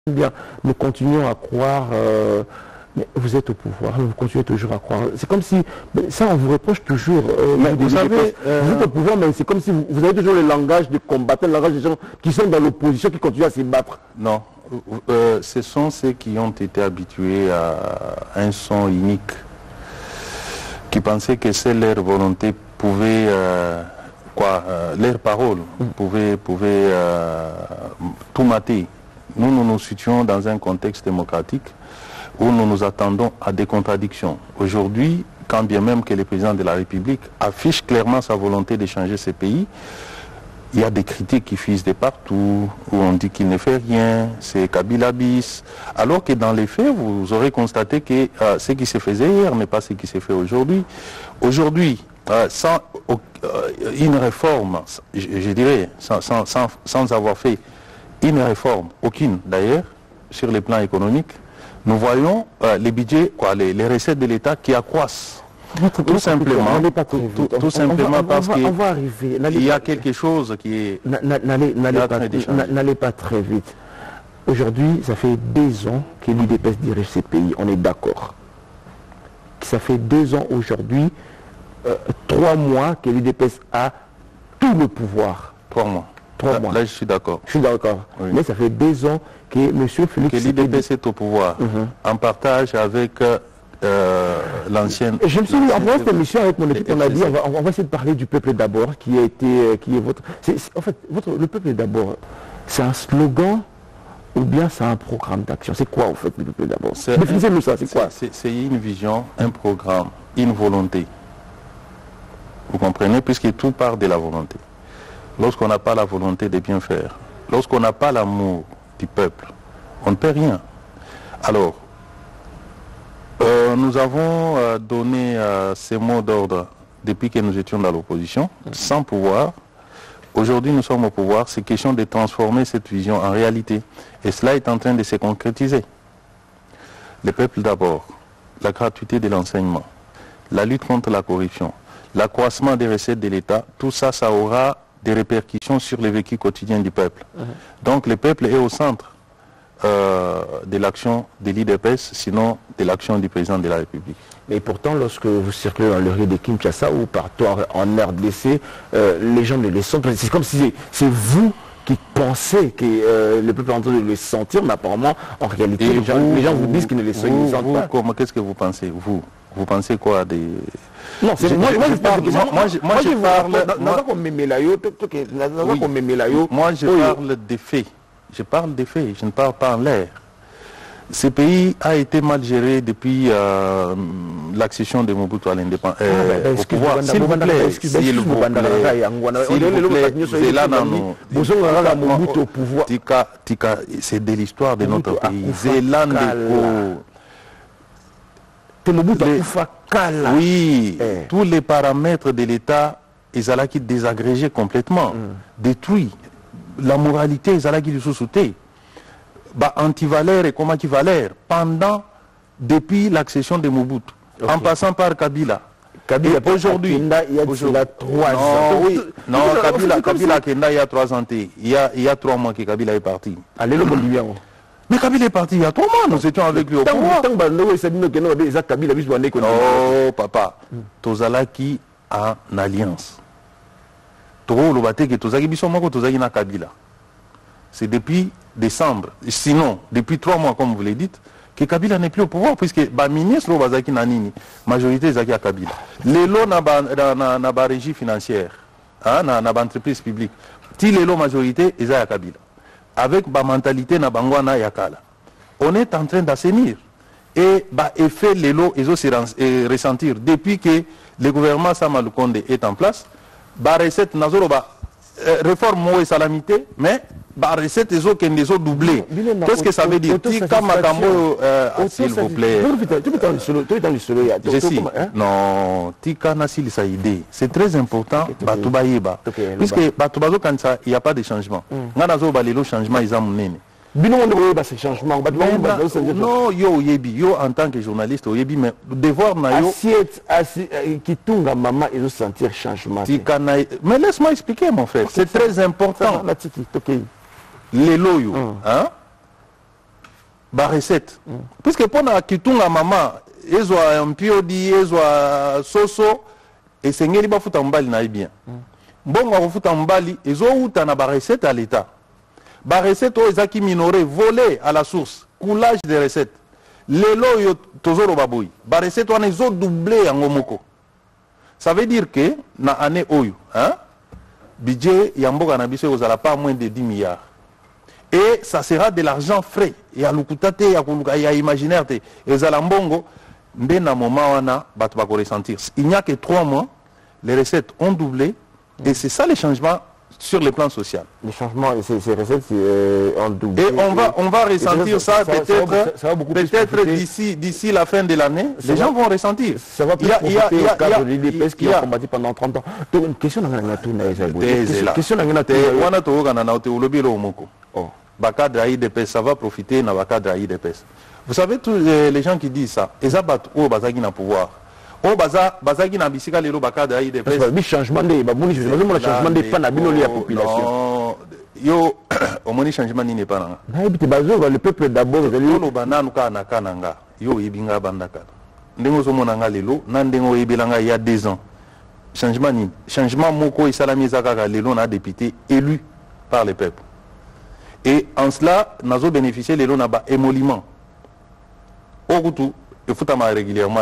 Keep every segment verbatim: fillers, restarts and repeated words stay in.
Bien, nous continuons à croire, euh, mais vous êtes au pouvoir, vous continuez toujours à croire. C'est comme si, ça on vous reproche toujours. Euh, mais vous, vous savez, euh... vous êtes au pouvoir, mais c'est comme si vous, vous avez toujours le langage des combattants, le langage des gens qui sont dans l'opposition, qui continuent à se battre. Non, euh, ce sont ceux qui ont été habitués à un son unique, qui pensaient que c'est leur volonté pouvait, euh, quoi, euh, leur parole mm. pouvait, pouvait euh, tout mater. Nous, nous nous situons dans un contexte démocratique où nous nous attendons à des contradictions. Aujourd'hui, quand bien même que le président de la République affiche clairement sa volonté de changer ce pays, il y a des critiques qui fusent de partout, où on dit qu'il ne fait rien, c'est Kabila bis, alors que dans les faits, vous aurez constaté que euh, ce qui se faisait hier n'est pas ce qui se fait aujourd'hui. Aujourd'hui, euh, sans euh, une réforme, je, je dirais, sans, sans, sans, sans avoir fait une réforme, aucune d'ailleurs, sur les plans économiques, nous voyons euh, les budgets, quoi, les, les recettes de l'État qui accroissent. Tout, tout simplement, pas trop tout, tout on, simplement on va, parce qu'il y a pas, quelque chose qui est... N'allez pas, pas très vite. Aujourd'hui, ça fait deux ans que l'U D P S dirige ces pays, on est d'accord. Ça fait deux ans aujourd'hui, euh, trois mois que l'U D P S a tout le pouvoir. Trois mois. Trois là, mois. Là, je suis d'accord. Je suis d'accord. Oui. Mais ça fait deux ans que M. Félix... Que l'U D P S est au pouvoir, uh-huh. en partage avec... Euh, l'ancienne... Je me suis dit, en faisant cette émission avec mon équipe, on a dit, on va, on va essayer de parler du peuple d'abord, qui a été, qui est votre... C'est, c'est, en fait, votre, le peuple d'abord, c'est un slogan ou bien c'est un programme d'action? C'est quoi, en fait, le peuple d'abord? Définissez-nous ça, c'est quoi? C'est, c'est une vision, un programme, une volonté. Vous comprenez? Puisque tout part de la volonté. Lorsqu'on n'a pas la volonté de bien faire, lorsqu'on n'a pas l'amour du peuple, on ne peut rien. Alors, Euh, nous avons euh, donné euh, ces mots d'ordre depuis que nous étions dans l'opposition, sans pouvoir. Aujourd'hui, nous sommes au pouvoir. C'est question de transformer cette vision en réalité. Et cela est en train de se concrétiser. Le peuple d'abord, la gratuité de l'enseignement, la lutte contre la corruption, l'accroissement des recettes de l'État, tout ça, ça aura des répercussions sur le vécu quotidien du peuple. Uh-huh. Donc le peuple est au centre Euh, de l'action de l'U D P S, sinon de l'action du président de la République. Mais pourtant, lorsque vous circulez dans le rue de Kinshasa ou partout en R D C, euh, les gens ne les sentent pas. C'est comme si c'est, c'est vous qui pensez que euh, le peuple est en train de le sentir, mais apparemment, en réalité, les gens, vous, les gens vous disent qu'ils ne les, vous, ne les sentent vous, pas. Comment, qu'est-ce que vous pensez, vous Vous pensez quoi des... Non, c'est moi, moi, je parle... Moi, je parle... Moi, je parle des faits. Je parle des faits, je ne parle pas en l'air. Ce pays a été mal géré depuis euh, l'accession de Mobutu à l'indépendance. Euh, ah, au pouvoir. S'il vous plaît, s'il vous plaît, c'est là dans nos... Mobutu au pouvoir. Tika, Tika, c'est de l'histoire de notre pays. Zélande. Oui, tous les paramètres de l'État, ils allaient qui désagrégés complètement, détruits. La moralité, ils allaient qui le sous-souter. Bah, anti-valère et comme anti-valère, pendant, depuis l'accession de Mobutu, okay. En passant par Kabila. Kabila, aujourd'hui, il y a trois ans. Oui, non, Kabila, Kabila, Kenda, il y a trois ans, il y a, il y a trois mois que Kabila est parti. Allez, le Bolivien. Mais Kabila est parti il y a trois mois, nous étions avec lui au pouvoir. Oh, papa, Tozalaki en alliance. C'est depuis décembre, sinon depuis trois mois comme vous le dites, que Kabila n'est plus au pouvoir, puisque le ministre Bazaki Nanini, majorité Zaki à Kabila. Les lots n'a pas régie financière, n'a pas entreprise publique. Si les lots majorité, ils à Kabila. Avec la mentalité na bangwana yakala. On est en train d'assainir. Et bah, effet les lots, ils osent ressentir. Depuis que le gouvernement Samalukonde est en place, bah recette nazoro bah réforme moi salamité, mais bah recette les autres les autres doublés. Qu'est-ce que ça veut dire? Tika matambo, s'il vous plaît. Je suis. Non, tika nasil sa idée. C'est très important. Batouba yeba. Puisque batoubazo quand ça, il n'y a pas de changement. Nganazo ba lelo changement ils ont mené. Changement. Non, yo yebi, yo en tant que journaliste, yo yebi, mais devoir na yo. Assiette, qui tunga maman, ils ont senti changement. Mais laisse-moi expliquer, mon frère. C'est très important. Les loyaux, hein? ba recette mm. puisque pona kitunga mama ezwa mpiodi ezwa soso esengeli bafuta mbali na bien mm. mbongo akofuta mbali ezouta na ba recette à l'état ba recette o ezaki minoré volé à la source coulage de recettes lelo yo tozoro baboyi ba recette wana ezo doubler yango moko. Ça veut dire que na année oyo hein budget ya mboka na biso ezala pas moins de dix milliards et ça sera de l'argent frais ya lukuta te ya kuluka ya imaginaire te ezala mbongo nde na moment wana bato bako ressentir. Il n'y a que trois mois les recettes ont doublé et c'est ça les changements sur le plan social. Les changements, ces, ces recettes euh, ont doublé. Et on va, on va ressentir ça, ça peut-être peut d'ici d'ici la fin de l'année. Les gens vont ressentir. Ça va plus profiter au cadre de l'I D P S qui a combattu pendant trente ans. Donc une question dans la tour Une question dans la tour. Wana to gana na te ulobi lo moko. Oh, bakadre I D P S ça va profiter na bakadre I D P S. Vous savez tous les gens qui disent ça, ils abattent au bazaki na pouvoir. Oh baza bazaki na bisika lelo bakadre I D P S. C'est le changement des baboni, je veux le changement des pas na bino la population. Yo au moni changement ni n'est pas là. Na ebite bazo le peuple d'abord lelo bananu ka na kananga. Yo yebinga bandaka. Ndengo zo monanga lelo na ndengo yebelanga il y a deux ans. Changement ni changement moko isalami zakaka lelo na député élu par le peuple. Et en cela nazo bénéficier lelo na ba émolument. Okutu il faut tama régulièrement.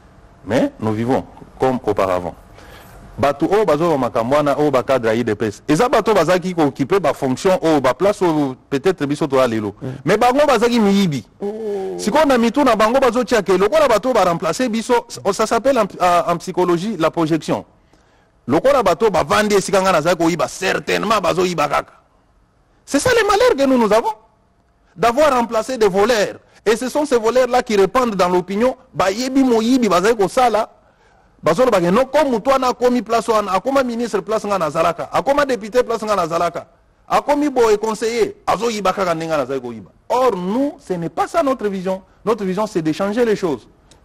Mais nous vivons comme auparavant. Bato o bazo makamwana o bakadra I D P S. Eza bato bazaki ko occuper ba fonction o ba place peut-être biso to alelo. Mais bango bazaki miyibi. Siko na mitu na bango bazo tia ke lokola bato ba remplacer biso, ça s'appelle en, en psychologie la projection. Lokola bato ba vande sikanga na zako yiba certainement bazo yiba kaka. C'est ça le malheur que nous nous avons d'avoir remplacé des voleurs. Et ce sont ces voleurs-là qui répandent dans l'opinion. Bah yebi moyibi bazay ko sala. Bazolo bagé non comme toi na komi place wana, akoma ministre place nga na zalaka, akoma député place nga na zalaka, akomi boy conseiller, azo yiba kaka nenga na zay ko yiba. Or nous, ce n'est pas ça notre vision. Notre vision c'est de changer les choses.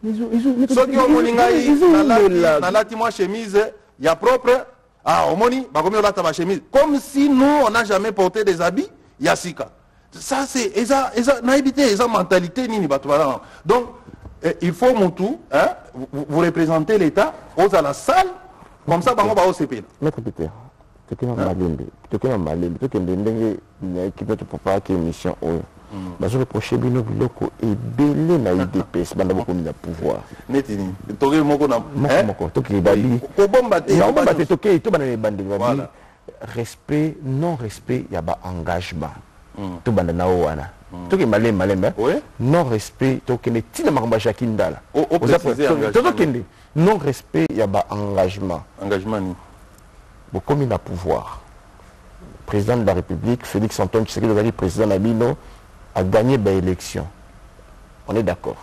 Ceux qui ont moningai na lati moi chemise, ya propre, ah omoni, bakomi olata ba chemise, comme si nous on n'a jamais porté des habits, ya sika. Ça c'est eza eza naïbité eza mentalité nini bato bala. Donc eh, il faut mutu hein vous, vous représentez l'état aux à la salle comme ça bango ba O C P. Maître Peter to kena malembe to kena malembe to kende ndenge na équipe to papa qui émission oyo bazo reprocher bino biloko ebele na I D P S banda boko na pouvoir netini to ke moko na hein moko to ke bali ko bomba te ko bomba te to ke to bana bande bali respect non respect ya ba engagement. Mm. Tout banda na wana mm. Tout qui malé malé mais oui? Non respect to kene tina makamba shakindala o o préciser to kende non respect ya ba engagement engagement ni bo comme na pouvoir président de la République Félix Antoine Tshisekedi président Nabino a gagné ba élection, on est d'accord,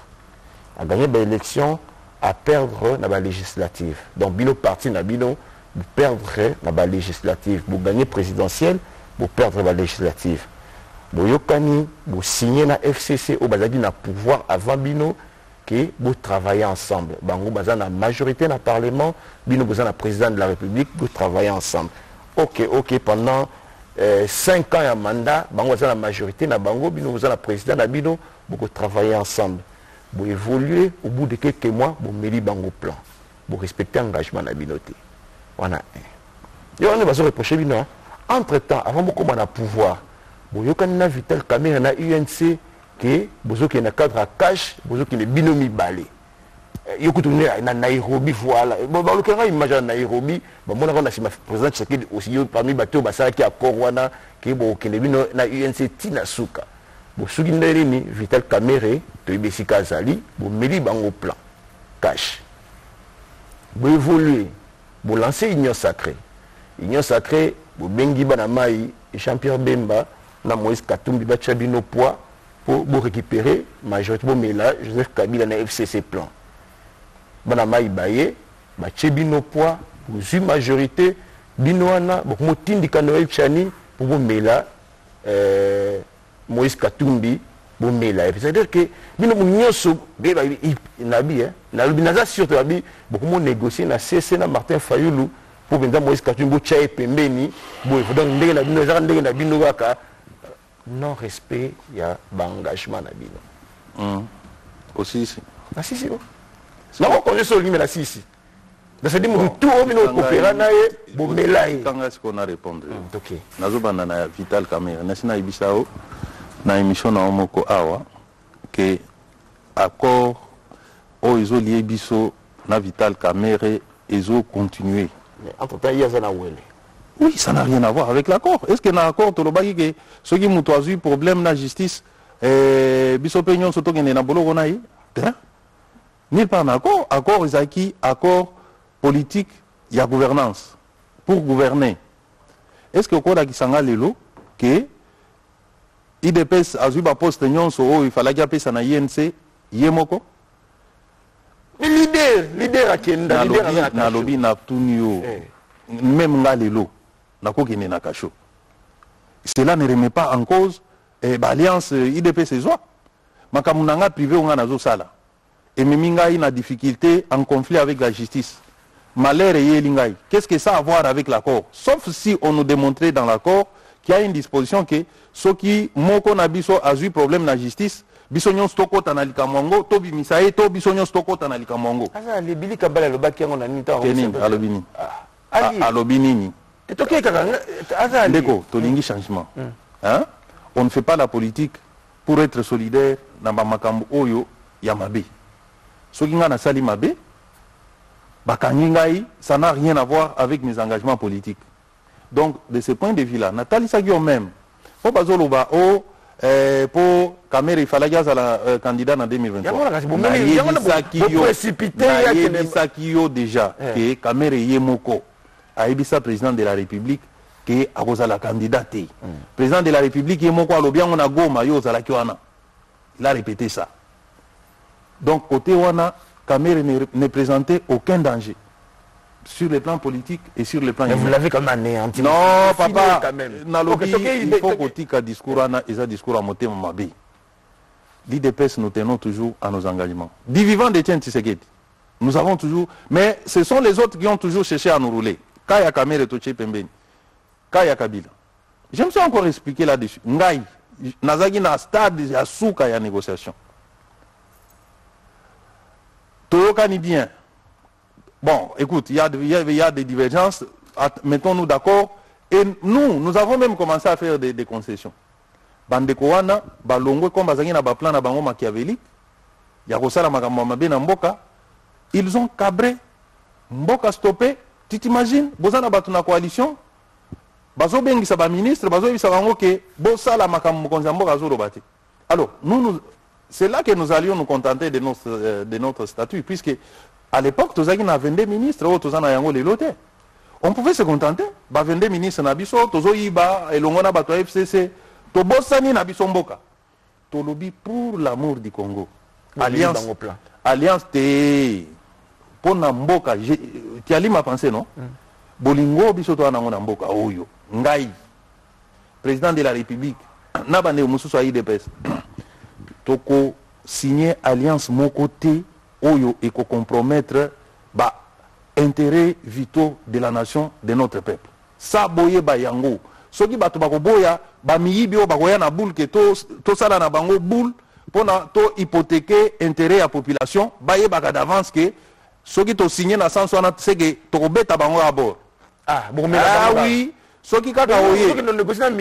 a gagné ba élection à perdre na ba législative, donc bino parti Nabino perdre na ba législative, bo gagner présidentielle, bo perdre ba législative. Boyokani, vous signez na F C C au bazaki na pouvoir avant bino que vous travaillez ensemble. Bango bazan na majorité na parlement, bino bazan na président de la République, vous travaillez ensemble. Ok, ok, pendant euh, cinq ans à mandat, bango bazan na majorité na bango, bino bazan na président na bino, vous travaillez ensemble. Vous évoluez au bout de quelques mois, vous mettez bango plan, vous respectez l'engagement na binoté. On a un. Et on va se reprocher bino. Entre temps, avant beaucoup de pouvoir. Boyokan na Vital Kamerhe na U N C que bozo qui na cadre à cash bozo qui ne binomi balé yokutu na Nairobi voilà bon ba lokanga image na Nairobi ba mona na sima président Tshisekedi aussi parmi bato basala ki accord wana ke bo ki ne bino na U N C tina suka bo suki ndere ni Vital Kamerhe to ibesika zali bo meli bango plan cash bo évoluer bo lancer union sacrée union sacrée bo bengi bana mai Jean-Pierre Bemba na Moïse Katumbi ba tchabino poids pour récupérer majorité pour Mela Joseph Kabila na F C C plan bana mai baye ba tchabino poids pour une majorité binoana bo motindika Noël Chani pour Mela euh Moïse Katumbi pour Mela c'est-à-dire que bino munyoso be ba nabi hein na lubinaza surtout abi beaucoup mo négocier na C C na Martin Fayulu pour Moïse Katumbi tchaye pembeni bo il faut donc ndenge na bino za ndenge na bino waka non respect il y a engagement na bino mm. aussi ici na sisi oh na ko connait so limela sisi na c'est dit mon tout au mino coopéra na ye bomela ye kanga ce qu'on a répondre OK nazo banda na Vital Kamerhe na sina ibisao na émission na omoko awa que accord o izo lié biso na Vital Kamerhe izo continuer mais entre temps il y a na wele. Oui, ça n'a rien à voir avec l'accord. Est-ce que dans l'accord, tu as dit que ceux qui ont eu problème dans la justice, Bissopénion, surtout qu'il y a un boulot, ni pas un accord. Accord, ils ont acquis accord politique, il y a gouvernance. Pour gouverner. Est-ce que au qui s'en a l'élo, que I D P S a eu un poste, il fallait qu'il y ait un I N C, Yemoko? Leader, leader à Kenda, leader à lobby, na tout même là l'élo. Cela ne remet pas en cause eh, l'alliance I D P S. Makamunanga privé on a sala. Et Miminga a une difficulté en conflit avec la justice. Malheur et Yelingai. Qu'est-ce que ça a à voir avec l'accord? Sauf si on nous démontrait dans l'accord qu'il y a une disposition que ceux qui moko na biso a eu problème dans la justice, bisonyon stoko tanalika mongo, tobi misae, to bisonyon stoko tanalika mongo. Ah, les bili kabala le baki on a nita. Kenin alobini. Alobini. Ndeko, tolingi changement. Hein? On ne fait pas la politique pour être solidaire dans Bamakambo Oyo Yamabe. Ce qui n'a sali mabe, Bakangingai, ça n'a rien à voir avec mes engagements politiques. Donc, de ce point de vue-là, Nathalie Sagio même, pour Bazoloba, oh, pour Kamerhe, il fallait qu'il y ait un candidat en deux mille vingt-trois. Il y a un Sakio déjà, qui est Kamerhe Yemoko. Aïbissa, président de la République, qui est à cause de la candidate. Mm. Président de la République, qui est mon quoi, on a goma, yo, zala kiwana. Il a répété ça. Donc, côté Wana, Kamerhe ne, ne présentait aucun danger. Sur le plan politique et sur le plan humain. Vous l'avez comme anéanti. Non, papa, quand même. Nalobi, il faut que discours Wana, et ça discours à monter mon mabi. L'I D P S, nous tenons toujours à nos engagements. Dit vivant détient Tshisekedi. Nous avons toujours. Mais ce sont les autres qui ont toujours cherché à nous rouler. Kaya Kamerhe Toche Pembeni, Kaya Kabila. Je me suis encore expliqué là-dessus. Ngai, Nazagi na stade ya souka ya négociation. Toyokani bien. Bon, écoute, il y, y, y a des divergences. Mettons-nous d'accord. Et nous, nous avons même commencé à faire des, des concessions. Bandekowana, Balongwe, comme Bazagi na ba plan na bango machiavélique, Yakosala Magamamabe na Mboka, ils ont cabré, Mboka stoppé. Tu t'imagines, Bozana Batuna coalition, Bazo Bengi Saba ministre, Bazo Bisabango ke, Bosala Makam Konzambo Gazo Robati. Alors, nous, nous c'est là que nous allions nous contenter de notre, euh, de notre statut, puisque à l'époque, Tozagi n'a vingt-deux ministres, oh, Tozana Yango les lotés. On pouvait se contenter, bah vingt-deux ministres Nabiso, Tozo Iba, Elongona Bato F C C, Tobosani Nabiso Mboka. Tolobi pour l'amour du Congo. Alliance, Alliance T. Pour Namboka, tu as lu ma pensée, non? Mm. Bolingo, bisoto anamona Mboka, Oyo, Ngai, président de la République, Nabane Moussou I D P S, Toko signer alliance mon côté, Oyo, et ko compromettre, bah, intérêts vitaux de la nation, de notre peuple. Ça, boye ba yango. Soki bato bako boya, ba miyibi o bakoya na boule ke to, to sala na bango boule, pour na to hypothéquer intérêt à la population, baye baka d'avance que, ceux qui ont signé dans le sens où c'est que tu as bête à bango à bord. Ah, bon, mais ah oui, ceux qui ont négocié. Non,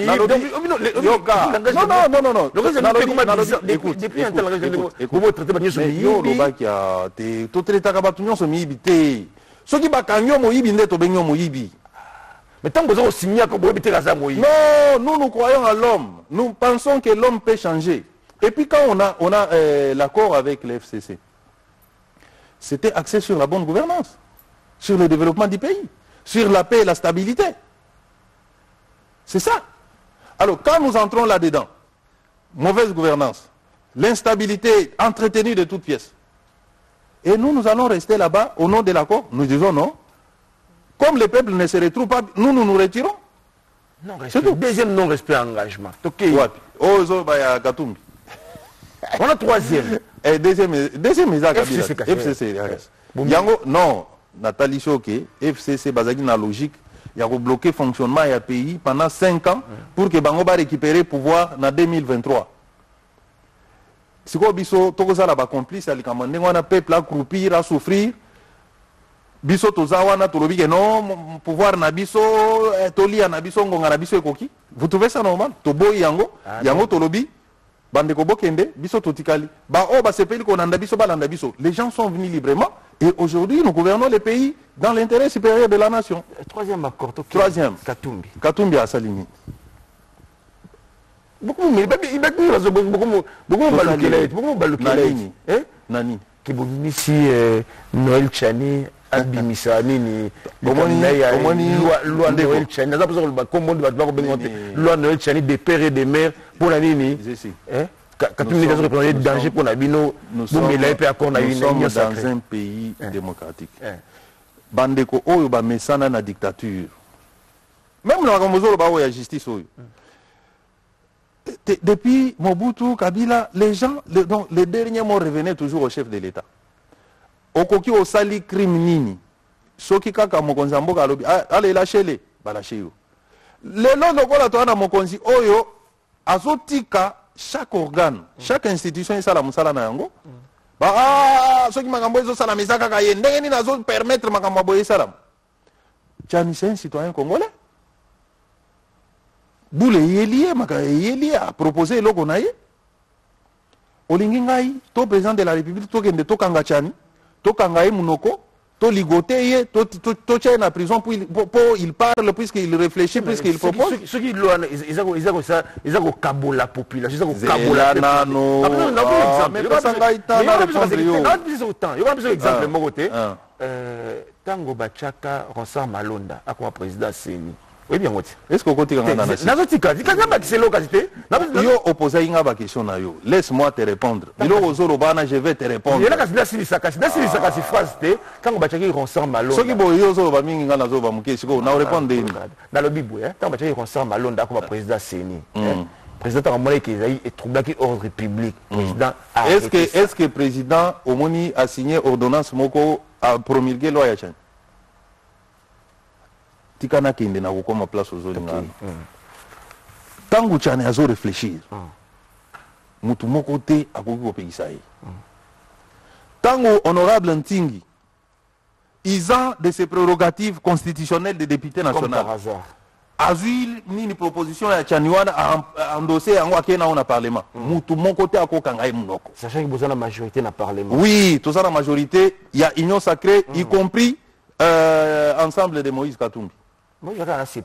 non, non, non. Depuis un temps, vous traitez de mais yo loba qui a te tout traité à Kabatunyon se miibité. Ceux qui ont kanyo moibi ndeto benyo moibi. Mais tant que vous avez signé comme vous habitez la moïbi. Non, nous nous croyons à l'homme. Nous pensons que l'homme peut changer. Et puis quand on a on a euh, l'accord avec le F C C. C'était axé sur la bonne gouvernance, sur le développement du pays, sur la paix et la stabilité. C'est ça. Alors, quand nous entrons là-dedans, mauvaise gouvernance, l'instabilité entretenue de toutes pièces, et nous, nous allons rester là-bas au nom de l'accord, nous disons non. Comme le peuple ne se retrouve pas, nous, nous nous retirons. Non, c'est tout. Deuxième non-respect engagement. On a troisième. Et deuxième, deuxième F C C. F C C. Yango, non, Nathalie Choke, F C C, Bazagi na logique, il y a bloqué le fonctionnement du pays pendant cinq ans pour que Bango va récupérer le pouvoir en deux mille vingt-trois. Si vous avez un complice, on a peuple à croupir, à souffrir. Biso tozawana tolobi que non pouvoir na biso toli na biso ngonga na biso ekoki. Vous trouvez ça normal? Toboy yango, yango tolobi bande ko bokende biso totikali. Ba o ba sepeli ko nanda biso ba landa biso. Les gens sont venus librement et aujourd'hui nous gouvernons le pays dans l'intérêt supérieur de la nation. Troisième accord. Troisième. Katumbi. Katumbi a Salini. Beaucoup mais beaucoup beaucoup beaucoup balukele, beaucoup balukele. Hein? Nani. Qui bon ici Noël Chani abimisa nini loi Noël Chani naza posa ko kombo de ba ko bengote loi Noël Chani des pères et des mères pour la nini hein Katumbi naza reprendre danger pour na bino bomela pe akona une nous sommes dans un pays démocratique bandeko oyo ba mesana na dictature même na komozolo ba oya justice oyo depuis Mobutu Kabila les gens les, donc, les derniers mots revenaient toujours au chef de l'État. Okoki osali crime nini soki kaka mokonzi mboka alobi allez lâchez-les ba lâcher yo lelo lokola to na mokonzi oyo azotika chaque organe chaque institution esala musala na yango ba ah soki makambo ezo sala misaka ka ye ndenge ni nazo permettre makambo boye sala Tchani c'est un citoyen congolais boule yelié maka yelié a proposé loko na ye olingi ngai to président de la République to kende to kanga Tchani to kangaye munoko to ligoté to to to tient en prison pour il, pour, pour il parle puisqu'il réfléchit puisqu'il propose ceux qui loi ils ont ils ont ça ils ont kabou la population ils ont kabou la nano mais pas ça va être dans répondre yo non plus autant il y a un exemple mon côté euh Tango Bachaka Ronsard Malonda à quoi président Seni oui bien moi est-ce qu'on continue dans la nazo tika tika ba c'est l'occasion yo opposé inga ba question na yo laisse-moi te répondre bilo ozolo bana je vais te répondre il y a la kasi sili saka sili saka si phrase te quand ba chaki Ronsard Malonda soki bo yo ozolo ba mingi nga nazo ba muke siko na répondre dans le bibu hein quand ba chaki Ronsard Malonda comme président Seni président Amolé qui est troublé qui ordre public président est-ce que est-ce que président Omoni a signé ordonnance moko a promulgué loi ya Tchani tikana kende na kokoma place aux olingana tangu Tchani azo réfléchir mutu moko te akoki kopekisa ye tangu honorable Ntingi isa de ses prérogatives constitutionnelles de député national azui nini proposition ya Tchani wana a endossé yango akena on a parlement mutu moko te akokanga ye munoko sachant que vous avez la majorité na parlement oui tout ça la majorité il y a union sacrée y compris euh, ensemble de Moïse Katumbi. Moi,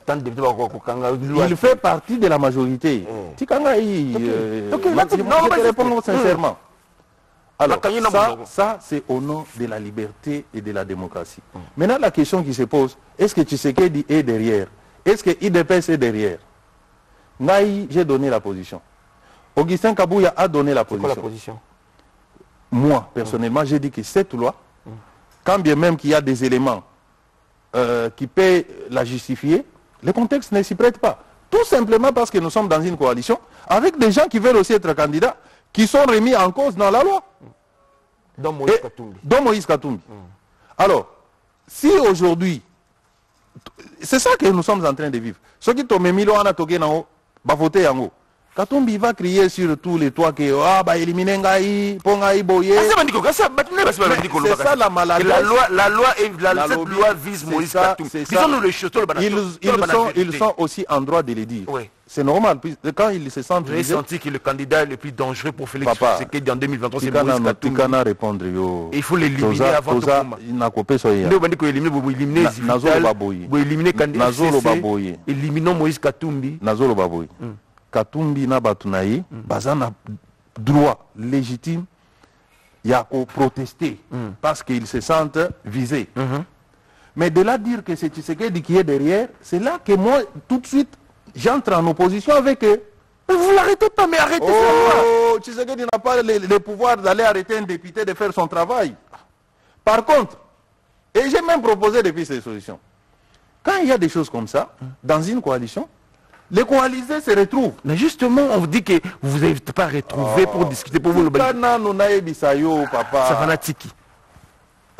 il fait partie de la majorité. Tikanga, je te réponds sincèrement. Alors, ça, ça c'est au nom de la liberté et de la démocratie. Maintenant, la question qui se pose, est-ce que Tshisekedi est derrière? Est-ce que I D P S est derrière? Naï, j'ai donné la position. Augustin Kabouya a donné la position. Quoi, la position? Moi, personnellement, j'ai dit que cette loi, quand bien même qu'il y a des éléments Euh, qui peut la justifier, le contexte ne s'y prête pas. Tout simplement parce que nous sommes dans une coalition avec des gens qui veulent aussi être candidats, qui sont remis en cause dans la loi. Dans Moïse Katumbi. Dans Moïse Katumbi. Mm. Alors, si aujourd'hui, c'est ça que nous sommes en train de vivre. Ceux qui tombent milo ana toke nao, ba voter yango. Katumbi va crier sur tous les toits que ah bah éliminer ngai, pongai boye. C'est ça la maladie. La loi, la loi, la, la cette loi vise Moïse Katumbi. Disons-nous les choses. Ils, ils, sont, ils sont aussi en droit de le dire. Oui. C'est normal. Quand ils se sentent. J'ai senti que le candidat le plus dangereux pour Félix Tshisekedi en deux mille vingt-trois, c'est Moïse Katumbi. Répondre yo. Il faut l'éliminer avant de combattre. Il n'a coupé ça hier. Nous avons dit qu'il éliminer, vous éliminer Nazolo Baboyi. Vous éliminer candidat. Nazolo Baboyi. Éliminons Moïse Katumbi. Nazolo Baboyi. Katumbi na batunayi, bazana droit légitime, il y a qu'à protester parce qu'ils se sentent visés. Mm-hmm. Mais de là dire que c'est Tshisekedi qui est derrière, c'est là que moi, tout de suite, j'entre en opposition avec eux. Mais vous l'arrêtez pas, mais arrêtez ça. Oh, Tshisekedi n'a pas le, le pouvoir d'aller arrêter un député de faire son travail. Par contre, et j'ai même proposé depuis ces solutions, quand il y a des choses comme ça, dans une coalition, les coalisés se retrouvent. Mais justement, on vous dit que vous n'avez pas retrouvé oh. pour discuter pour vous le papa. C'est fanatique.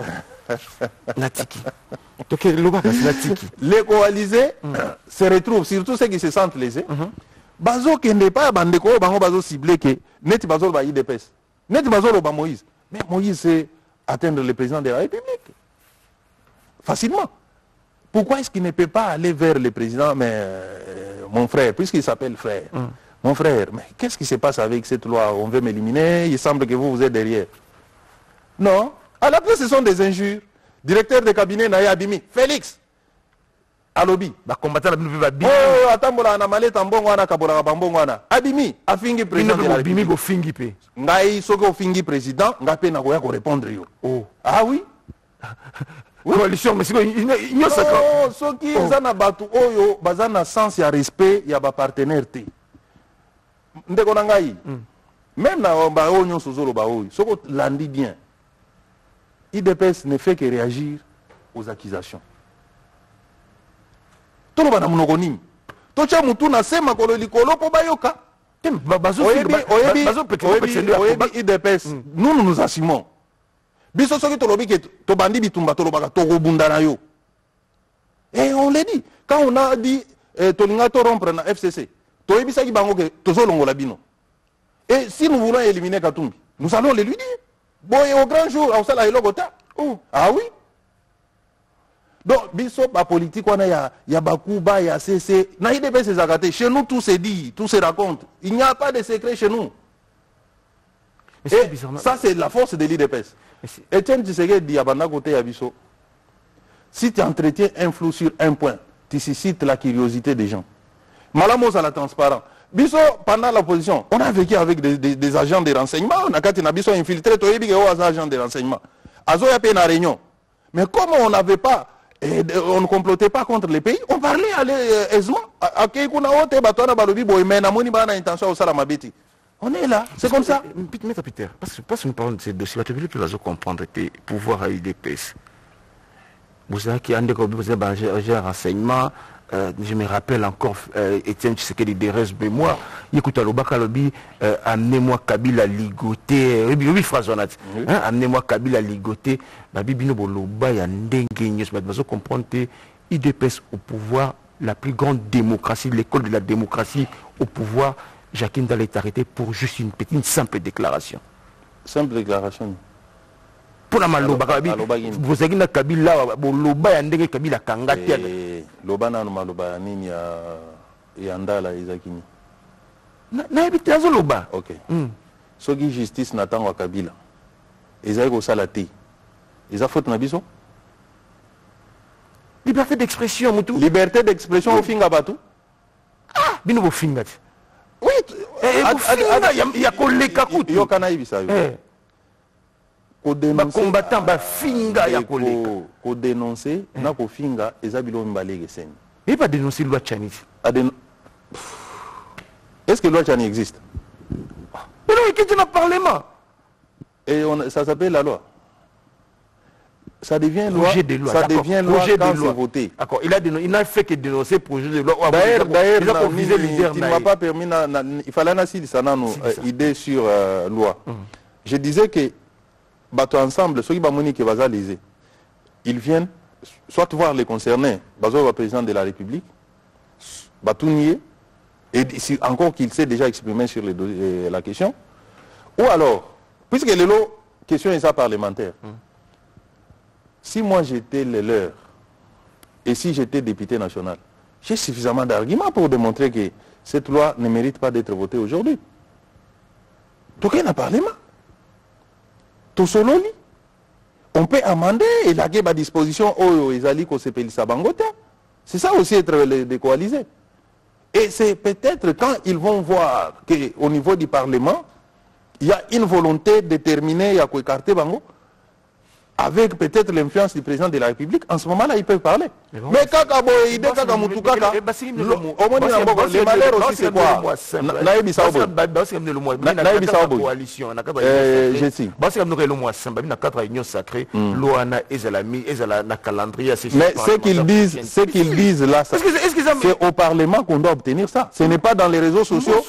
Natiki. Donc, Natiki. Les coalisés mm. se retrouvent, surtout ceux qui se sentent lésés. Mm-hmm. Bazo qui n'est pas bandeko, bango bazo ciblé que net bazo ba I D P S. Net bazo ba Moïse. Mais Moïse c'est atteindre le président de la République. Facilement. Pourquoi est-ce qu'il ne peut pas aller vers le président, mais euh, mon frère, puisqu'il s'appelle frère, mm. mon frère, mais qu'est-ce qui se passe avec cette loi? On veut m'éliminer, il semble que vous, vous êtes derrière. Non. À la place, ce sont des injures. Directeur de cabinet Naya Abimi, Félix, Alobi. Bah, combattant la Abimi. Oh, atambola na maleta mbongo wana kabola bambongo wana. Abimi, afingi président de la République. Abimi go fingi pe. Ngai soko fingi président, ngape na koya ko répondre yo. Oh. Ah oui. Oui. Coalition, mais c'est quoi? Il y a ça. Non, ceux qui ont un bateau, oyo, bazana sens ya respect, ya ba partenaire te. Ndeko nangai. Même na ba onyo sozolo ba oyo, soko landi bien. I D P S ne fait que réagir aux accusations. Tolo bana monogoni. Tocha mutu na sema kolo likolo po bayoka. Bazo oyebi oyebi oyebi I D P S. Nous nous nous assumons. Biso soki tolobi ke to bandi bitumba tolobaka to robunda na yo. Et on l'a dit quand on a dit eh, tolinga to rompre na F C C. To yebisa ki bango ke tozo longola bino. Et si nous voulons éliminer Katumbi, nous allons le lui dire. Bon, et au grand jour, on s'est logota. Oh, ah oui. Donc, biso ba politique on a ya ya bakuba ya C C. Na I D P S zagate. Chez nous tout se dit, tout se raconte. Il n'y a pas de secret chez nous. Et ça c'est la force de l'I D P S. Etienne Tshisekedi dit à Banda côté à Bisso. Si tu entretiens un flou sur un point, tu suscites la curiosité des gens. Malamos à la transparence. Bisso, pendant l'opposition, on a vécu avec des, des, des agents de renseignement. On a quand Bisso infiltré, tu as dit aux agents de renseignement. Azo y a payé une réunion. Mais comme on n'avait pas, eh, on ne complotait pas contre les pays, on parlait à aisément. À Keikuna Ote, Batona Balobi, Boimena, Monibana, intention au Salamabiti. On est là, c'est comme ça. Mais Peter, parce que nous parlons de ces dossiers, tu veux plus comprendre tes pouvoirs à I D P S. Vous savez qu'il y a un renseignement, euh, je me rappelle encore, euh, Etienne Tshisekedi des restes mémoire, écoute, Alobaka Lobi, amenez-moi Kabila ligoté, oui, phrase honnête, amenez-moi Kabila ligoté, Babibino Boloba, il y a un dengue, vous comprendre I D P S au pouvoir, la plus grande démocratie, l'école de la démocratie au pouvoir. Jacqueline Dal est arrêté pour juste une petite, une simple déclaration. Simple déclaration. Pour la maloba, vous avez dit Kabila, Boloba, Yandenge Kabila Kangati. Loba na maloba nini ya Yandala Izakini. Na habité à Zoloba. Ok. Ce qui justice n'attend wa Kabila. Ezaki ko salati. Eza faute na biso. Liberté d'expression, Moutou. Liberté d'expression au finga batu. Ah, bino bo finga. Oui, il y a collé Kakutu. Il y a Kanaïbi ça. Combattant ba finga ya collé. Ko dénoncer na ko finga ezabilo mbalege sen. Il pas dénoncer loi Tchani. Est-ce que loi Tchani existe? Mais non, il y a dans le Parlement. Et on, ça s'appelle la loi. Ça devient loi. Projet de loi. Ça devient loi quand c'est voté. D'accord. Il a dénoncé, il n'a fait que dénoncer projet de loi. D'ailleurs, d'ailleurs, il ne m'a pas permis. Na, na, il fallait n'assister ça na nos idées sur euh, loi. Mm. Je disais que bateau ensemble, ceux qui va moniquer va liser, ils viennent soit voir les concernés, bateau le président de la République, bateau nier, et encore qu'il s'est déjà exprimé sur les, euh, la question, ou alors, puisque les lots question est ça parlementaire. Mm. Si moi j'étais le leur, et si j'étais député national, j'ai suffisamment d'arguments pour démontrer que cette loi ne mérite pas d'être votée aujourd'hui. Tout cas, il n'a pas parlé, tout solo, on peut amender et la à disposition oh ezali ko sepeli sabangota. C'est ça aussi être décoalisé. Et c'est peut-être quand ils vont voir qu'au niveau du Parlement, il y a une volonté déterminée à écarter Bango, avec peut-être l'influence du président de la République, en ce moment-là, ils peuvent parler. Mais quand les malheurs aussi, c'est quoi? Mais ce qu'ils disent, ce qu'ils disent là, c'est au Parlement qu'on doit obtenir ça. Ce n'est pas dans les réseaux sociaux.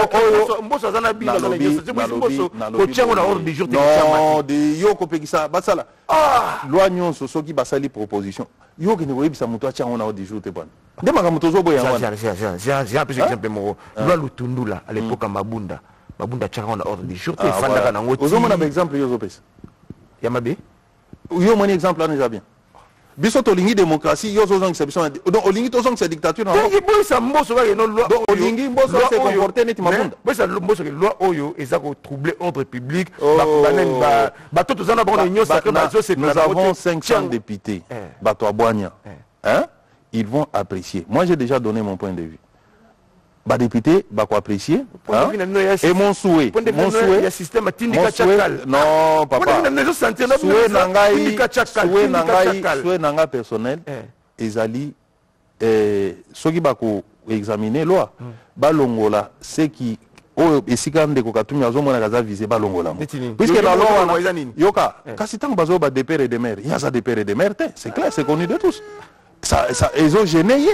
Non, sala ah loi nyonso soki basali proposition yo ke ne koyebisa moto atia ngona au jour te bana nde makambo tozoboya wana j'ai un peu exemple moko loi Lutundula à l'époque Mabunda Mabunda tiaka ngona ordre du jour te fandaka nango ti ozomona ba exemple yo zopesa ya mabe yo moni exemple wana eza bien biso tolingi démocratie yo zozongisa biso donc olingi tozongisa dictature na donc boyisa mboso kaka no loi donc olingi mboso se comporter neti Mabunda boyisa mboso ke loi oyo eza ko troubler ordre public banen ba bato tozana bango nyonso sacré bazo c'est nous avons cinq cents députés bato aboanya hein ils vont apprécier moi j'ai déjà donné mon point de vue ba député ba ko apprécier et mon souhait mon souhait système tindika chakal non papa souhait nangai souhait nangai souhait nanga personnel ezali eh soki ba ko examiner loi ba longola ce qui oyo esika ndeko katumi azomona kaza viser ba longola puisque la loi wana yoka kasi tango bazo ba de père et de mère il y a ça de père et de mère c'est clair c'est connu de tous ça ça ils ont gêné.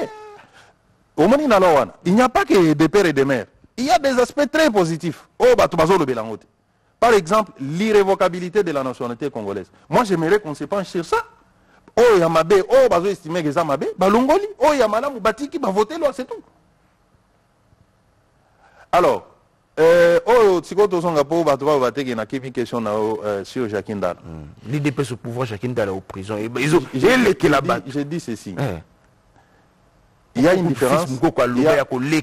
Il n'y a pas que des pères et des mères. Il y a des aspects très positifs. Par exemple, l'irrévocabilité de la nationalité congolaise. Moi, j'aimerais qu'on se penche sur ça. Oh, Yamabe, oh, bazo estimé que Zamabe, Balongoli, oh, Yamala, Moubatiki, va voter là, c'est tout. Alors, oh, si vous avez une question sur Jacques Ndala. L'I D P S au pouvoir, Jacques Ndala au prison. Ils ont là-bas. J'ai dit ceci. Il y a une différence. Il y a,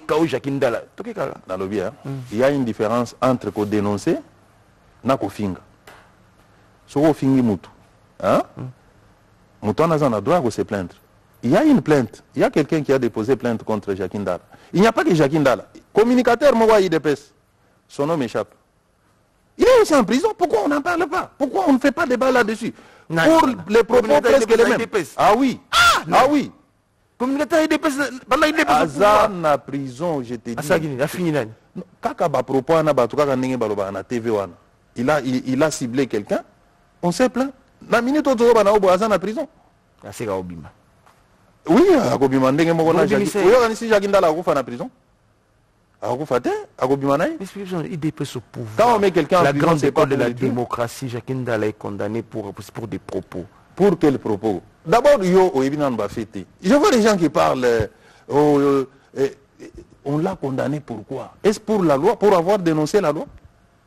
il y a une différence entre ko dénoncer na ko finga. So ko fingi mutu, hein? Mutu a un droit de se plaindre. Il y a une plainte. Il y a quelqu'un qui a déposé plainte contre Jacques Ndala. Il n'y a pas que Jacques Ndala. Communicateur moi I D P S. Son nom m'échappe. Il est aussi en prison. Pourquoi on n'en parle pas? Pourquoi on ne fait pas débat là-dessus? Pour les propos presque les mêmes. Ah oui. Ah oui. Communicateur I D P S pendant I D P S Azan en prison, je te dis. Asagini, a fini nani. Kaka ba propos na ba tuka ndenge baloba na T V wana. Il a il, il a ciblé quelqu'un. On s'est plaint. Na minute ozo ba na obo Azan en prison. Asega obima. Oui, akobima ndenge moko na Jacques. Oyo kanisi Jacques Ndala akufa na prison. Akufa te, akobima na. I D P S au pouvoir. Quand on met quelqu'un en prison, c'est pas de la démocratie. Jacques Ndala est condamné pour pour des propos. Pour quel propos? D'abord, je vois des gens qui parlent, euh, oh, euh, euh, on l'a condamné pourquoi? Est-ce pour la loi, pour avoir dénoncé la loi?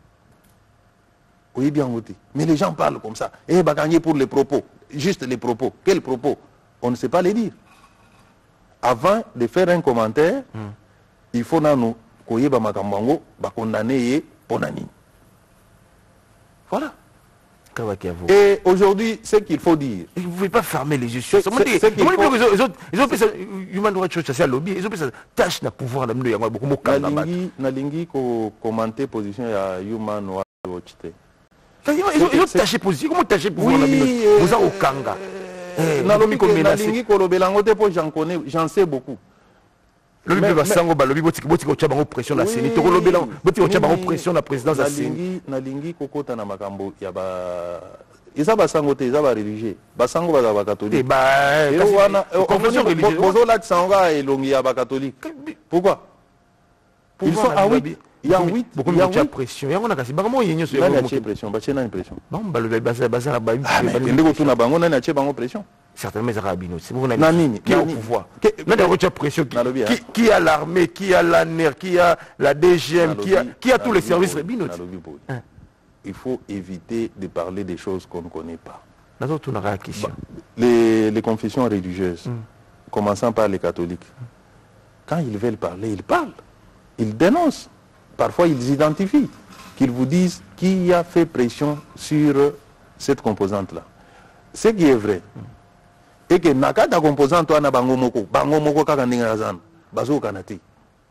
Oui, bien voté. Mais les gens parlent comme ça. Eh, bah, gagner pour les propos. Juste les propos. Quels propos? On ne sait pas les dire. Avant de faire un commentaire, mm. il faut nous condamner Ponani. Voilà. Et aujourd'hui, ce qu'il faut dire. Vous ne pouvez pas fermer les yeux sur ça. Ils ont fait ça. Human Rights Watch, c'est un lobby. Ils ont fait ça. Tâche de pouvoir. Nalingi ko commenter position ya Human Rights Watch. Ils ont tâché position. Comment tâcher pouvoir? Vous avez au Kanga. Nalingi ko lobelango te po j'en connais, j'en sais beaucoup. Le lobby va sango ba lobby boti boti ko tchaba pression la CENI. To lobela boti ko tchaba pression la présidence la CENI. Nalingi kokota na makambo ya ba isa ba sango te isa ba religieux. Ba sango ba ba catholique. Ba confession religieuse. Bozo la tsanga elongi ya ba catholique. Pourquoi? Ils sont ah oui. Il y a huit. Beaucoup de pression. Il y a on a kasi bango yenyo so. Il y a pression. Ba chena une pression. Bon ba le basa basa ba. Ah mais ndeko tuna bango na na che bango pression. Certainement les arabes, c'est vous qui est au pouvoir. Pression, qui, qui a l'armée, qui a l'A N E R, qui a la D G M, qui a, qui a tous les services. Il faut éviter de parler des choses qu'on ne connaît pas. Question. Les, les confessions religieuses, mm. commençant par les catholiques, mm. quand ils veulent parler, ils parlent. Ils dénoncent. Parfois, ils identifient. Qu'ils vous disent qui a fait pression sur cette composante-là. Ce qui est vrai. Mm. Et que nakata composante wana bango moko bango moko kaka ndinga zana bazo kanati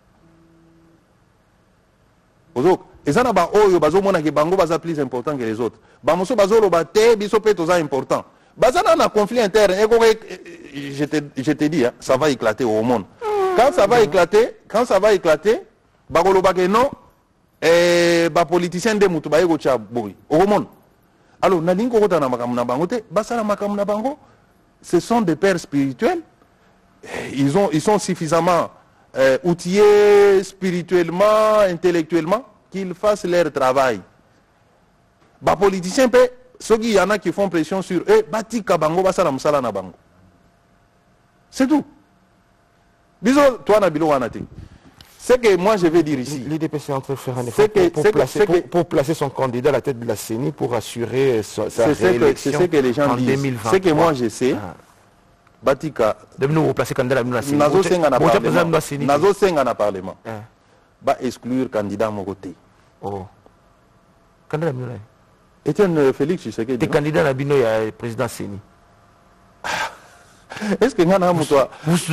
ozo ezana ba oyo bazo mona ke bango baza plus important que les autres ba moso bazo lo baté biso pe toza important bazana na conflit interne et je te je te dis hein, ça va éclater au monde quand ça va éclater quand ça va éclater bagolo ba ke non eh ba politicien de mutu ba yego cha boy au monde alors na lingo kota na makamuna bango te basala makamuna bango. Ce sont des pères spirituels. Ils, ont, ils sont suffisamment euh, outillés spirituellement, intellectuellement, qu'ils fassent leur travail. Les politiciens peuvent ceux qui y en a qui font pression sur eux, bati kabango basala musala na bango. C'est tout. Disons, toi Nabilo Wanati. C'est que moi je vais dire ici. L'I D P S est en train de faire un effort pour, pour, placer, pour, pour placer son candidat à la tête de la C E N I pour assurer sa, sa réélection c'est ce que les gens en disent. deux mille vingt-trois. C'est que moi je sais. Ah. Batika. De nous replacer candidat à la C E N I. Nazo Senga na parlement. Nazo Senga na parlement. Ah. Ba exclure candidat mon côté. Oh. Candidat à la Etienne Félix, tu sais que. Des candidats à la Bino, il y a président C E N I. Est-ce que Ngana Moutoua,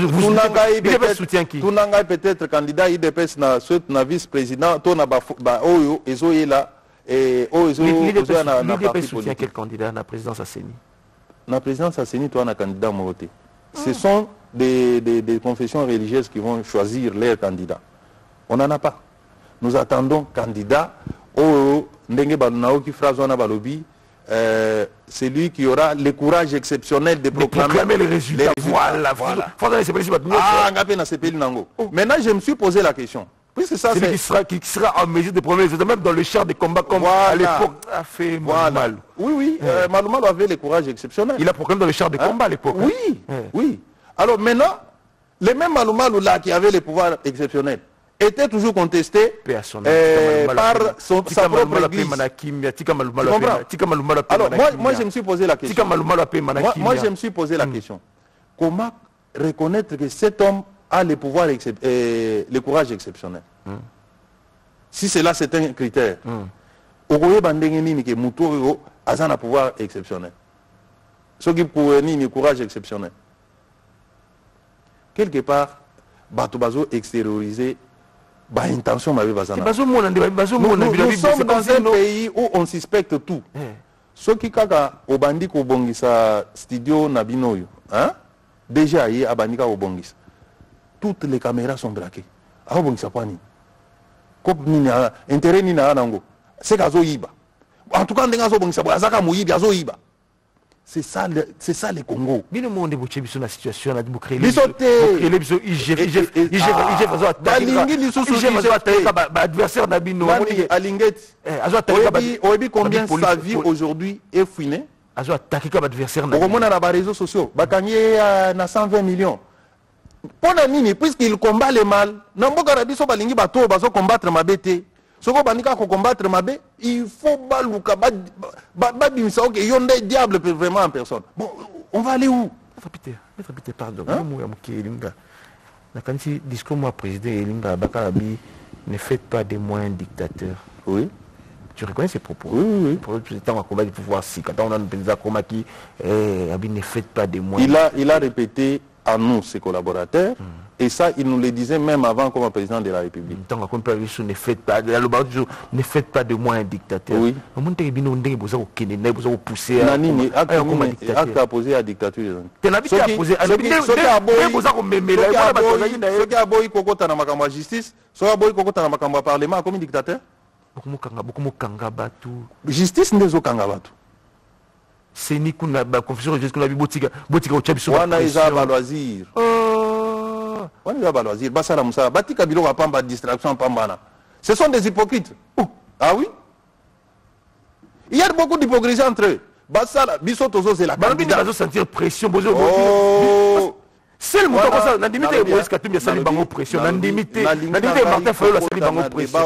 tu n'as peut-être candidat I D P S na soit na vice-président, tu n'as pas Oyo, Ezo est là, et Oyo l'I D P S soutient quel candidat à la présidence à C E N I? La présidence à C E N I, tu as un candidat Moroté. Ce sont des, des, des confessions religieuses qui vont choisir leurs candidats. On n'en a pas. Nous attendons candidat Oyo, Ndenge Balunao qui fera Zona Balobi. Euh, c'est lui qui aura le courage exceptionnel de proclamer, de proclamer les résultats. Les résultats. Voilà, voilà. Ah, oh. Maintenant, je me suis posé la question. Puisque ça, c'est lui qui sera, qui sera en mesure de promouvoir les résultats, même dans le char de combat comme voilà. À l'époque a fait voilà. Mal. Oui, oui, ouais. euh, Maloumalou avait le courage exceptionnel. Il a proclamé dans le char de hein? Combat à l'époque. Oui, hein? Oui. Alors maintenant, les mêmes Maloumalou là qui avaient le pouvoir exceptionnel était toujours contesté euh, par son, sa propre église. Alors moi, moi je me suis posé la question. Moi, moi je me suis posé la question. Comment reconnaître que cet homme a le pouvoir, euh, le courage exceptionnel? Mm. Si cela c'est un critère, Ogoye Bandengeni que Moutouro a un pouvoir exceptionnel. Ce qui pour ni courage exceptionnel. Quelque part, Batobazo extériorisé. Bah, intention m'avait pas. Nous, nous, nous sommes dans un pays où on suspecte tout. Ce qui kaka au bandi ko bongisa studio nabinoyo, hein? Déjà hier à bandika au bongisa. Toutes les caméras sont braquées. Ah bongisa pani. Kop ni na intérêt ni na nango. C'est kazo yiba. En tout cas ndenga zo bongisa azaka muyibi azo yiba. C'est ça, le, c'est ça le Congo. Mais le monde est bouché sur la situation là, vous créez les autres, les les I G F, I G F, I G F, I G F, azo attaquer, I G F azo attaquer adversaire d'Abino. Alinguet, azo attaquer. Oyebi combien sa vie aujourd'hui est fouinée? Azo attaquer comme adversaire d'Abino. Au moment dans les réseaux sociaux, bakanye na cent vingt millions. Pour nini, puisqu'il combat le mal, n'amboka rabiso balingi bato bazo combattre ma bête. Ce qu'on va combattre Mabé, il faut balouka, babimisa, ok, yonde diable vraiment en personne. Bon, on va aller où? Maître Peter, Maître Peter, pardon. Quand il dit que moi, président Elinga Bakarabi, ne faites pas de moi un dictateur. Oui. Tu reconnais ces propos? Oui, oui, oui. Pour le président, on combat du pouvoir, si quand on a un président comme qui, ne faites pas de moi. Il a, il a répété à nous, ses collaborateurs, mm. Et ça, il nous le disait même avant comme président de la République. Ne faites pas, ne faites pas de moi un dictateur. Oui. Nani, acte à poser à la dictature. Tu n'as pas posé à la dictature. Ce qui a beau kokota na makambo justice, ce qui a beau kokota na makambo parlement comme dictateur. Justice n'est aucun kangabatu. C'est ni qu'on a confusion religieuse qu'on a vu botika botika au Tchabiso. On a isa loisir. On a isa loisir. Basala Moussa. Batika bilo va pamba distraction pambana. Ce sont des hypocrites. Oh. Ah oui. Il y a beaucoup d'hypocrisie entre eux. Basala biso tozo c'est la. Bambi ne va sentir pression. Oh. C'est le montant comme ça. N'indimité Moïse Katumbi a sali bango pression. N'indimité. N'indimité Martin Fayol a sali bango pression.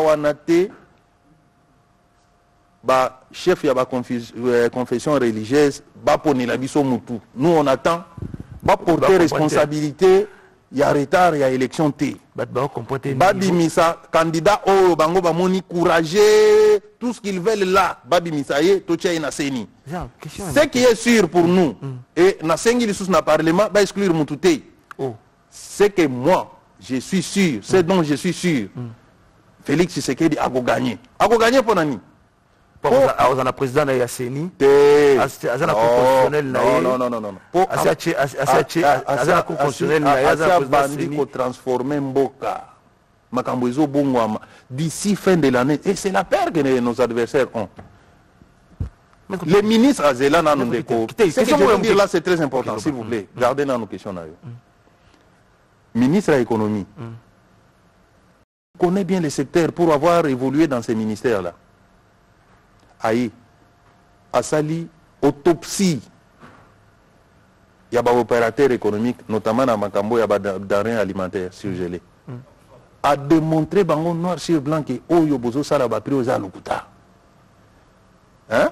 Bah, chef, il y a une confession religieuse, bah, pour la biso moutou. Nous, on attend, bah, porter responsabilité, il y a retard, il y a élection T. Bah, bimisa, candidat, oh, bango, bah, moni, courageux, tout ce qu'ils veulent là, bah, bimisa, yé, tocha, y na seni. Ce qui est sûr pour nous, et na sengi, les sous na parlement, bah, exclure moutouté. C'est que moi, je suis sûr, c'est dont je suis sûr, Félix Tshisekedi a gagné. A gagné pour Nani. Pour la président de la C E N I, à la constitutionnelle, non, non, non, non, non. À la constitutionnelle, à la bandi transformer Mboka, Makamboizo Bungwama, d'ici fin de l'année, et c'est la peur que nos adversaires ont. Les ministres à Zélan, ce que je veux dire là, c'est très important, s'il vous plaît. Gardez dans nos questions. Ministre de l'économie connaît bien les secteurs pour avoir évolué dans ces ministères-là. Aïe, Asali, autopsie il y a des opérateurs économiques, notamment dans Makambo, il y a des denrées alimentaires surgelées. Mm. A démontré bango noir sur blanc que oh yo bozo sala ba prix aux alukuta. Hein?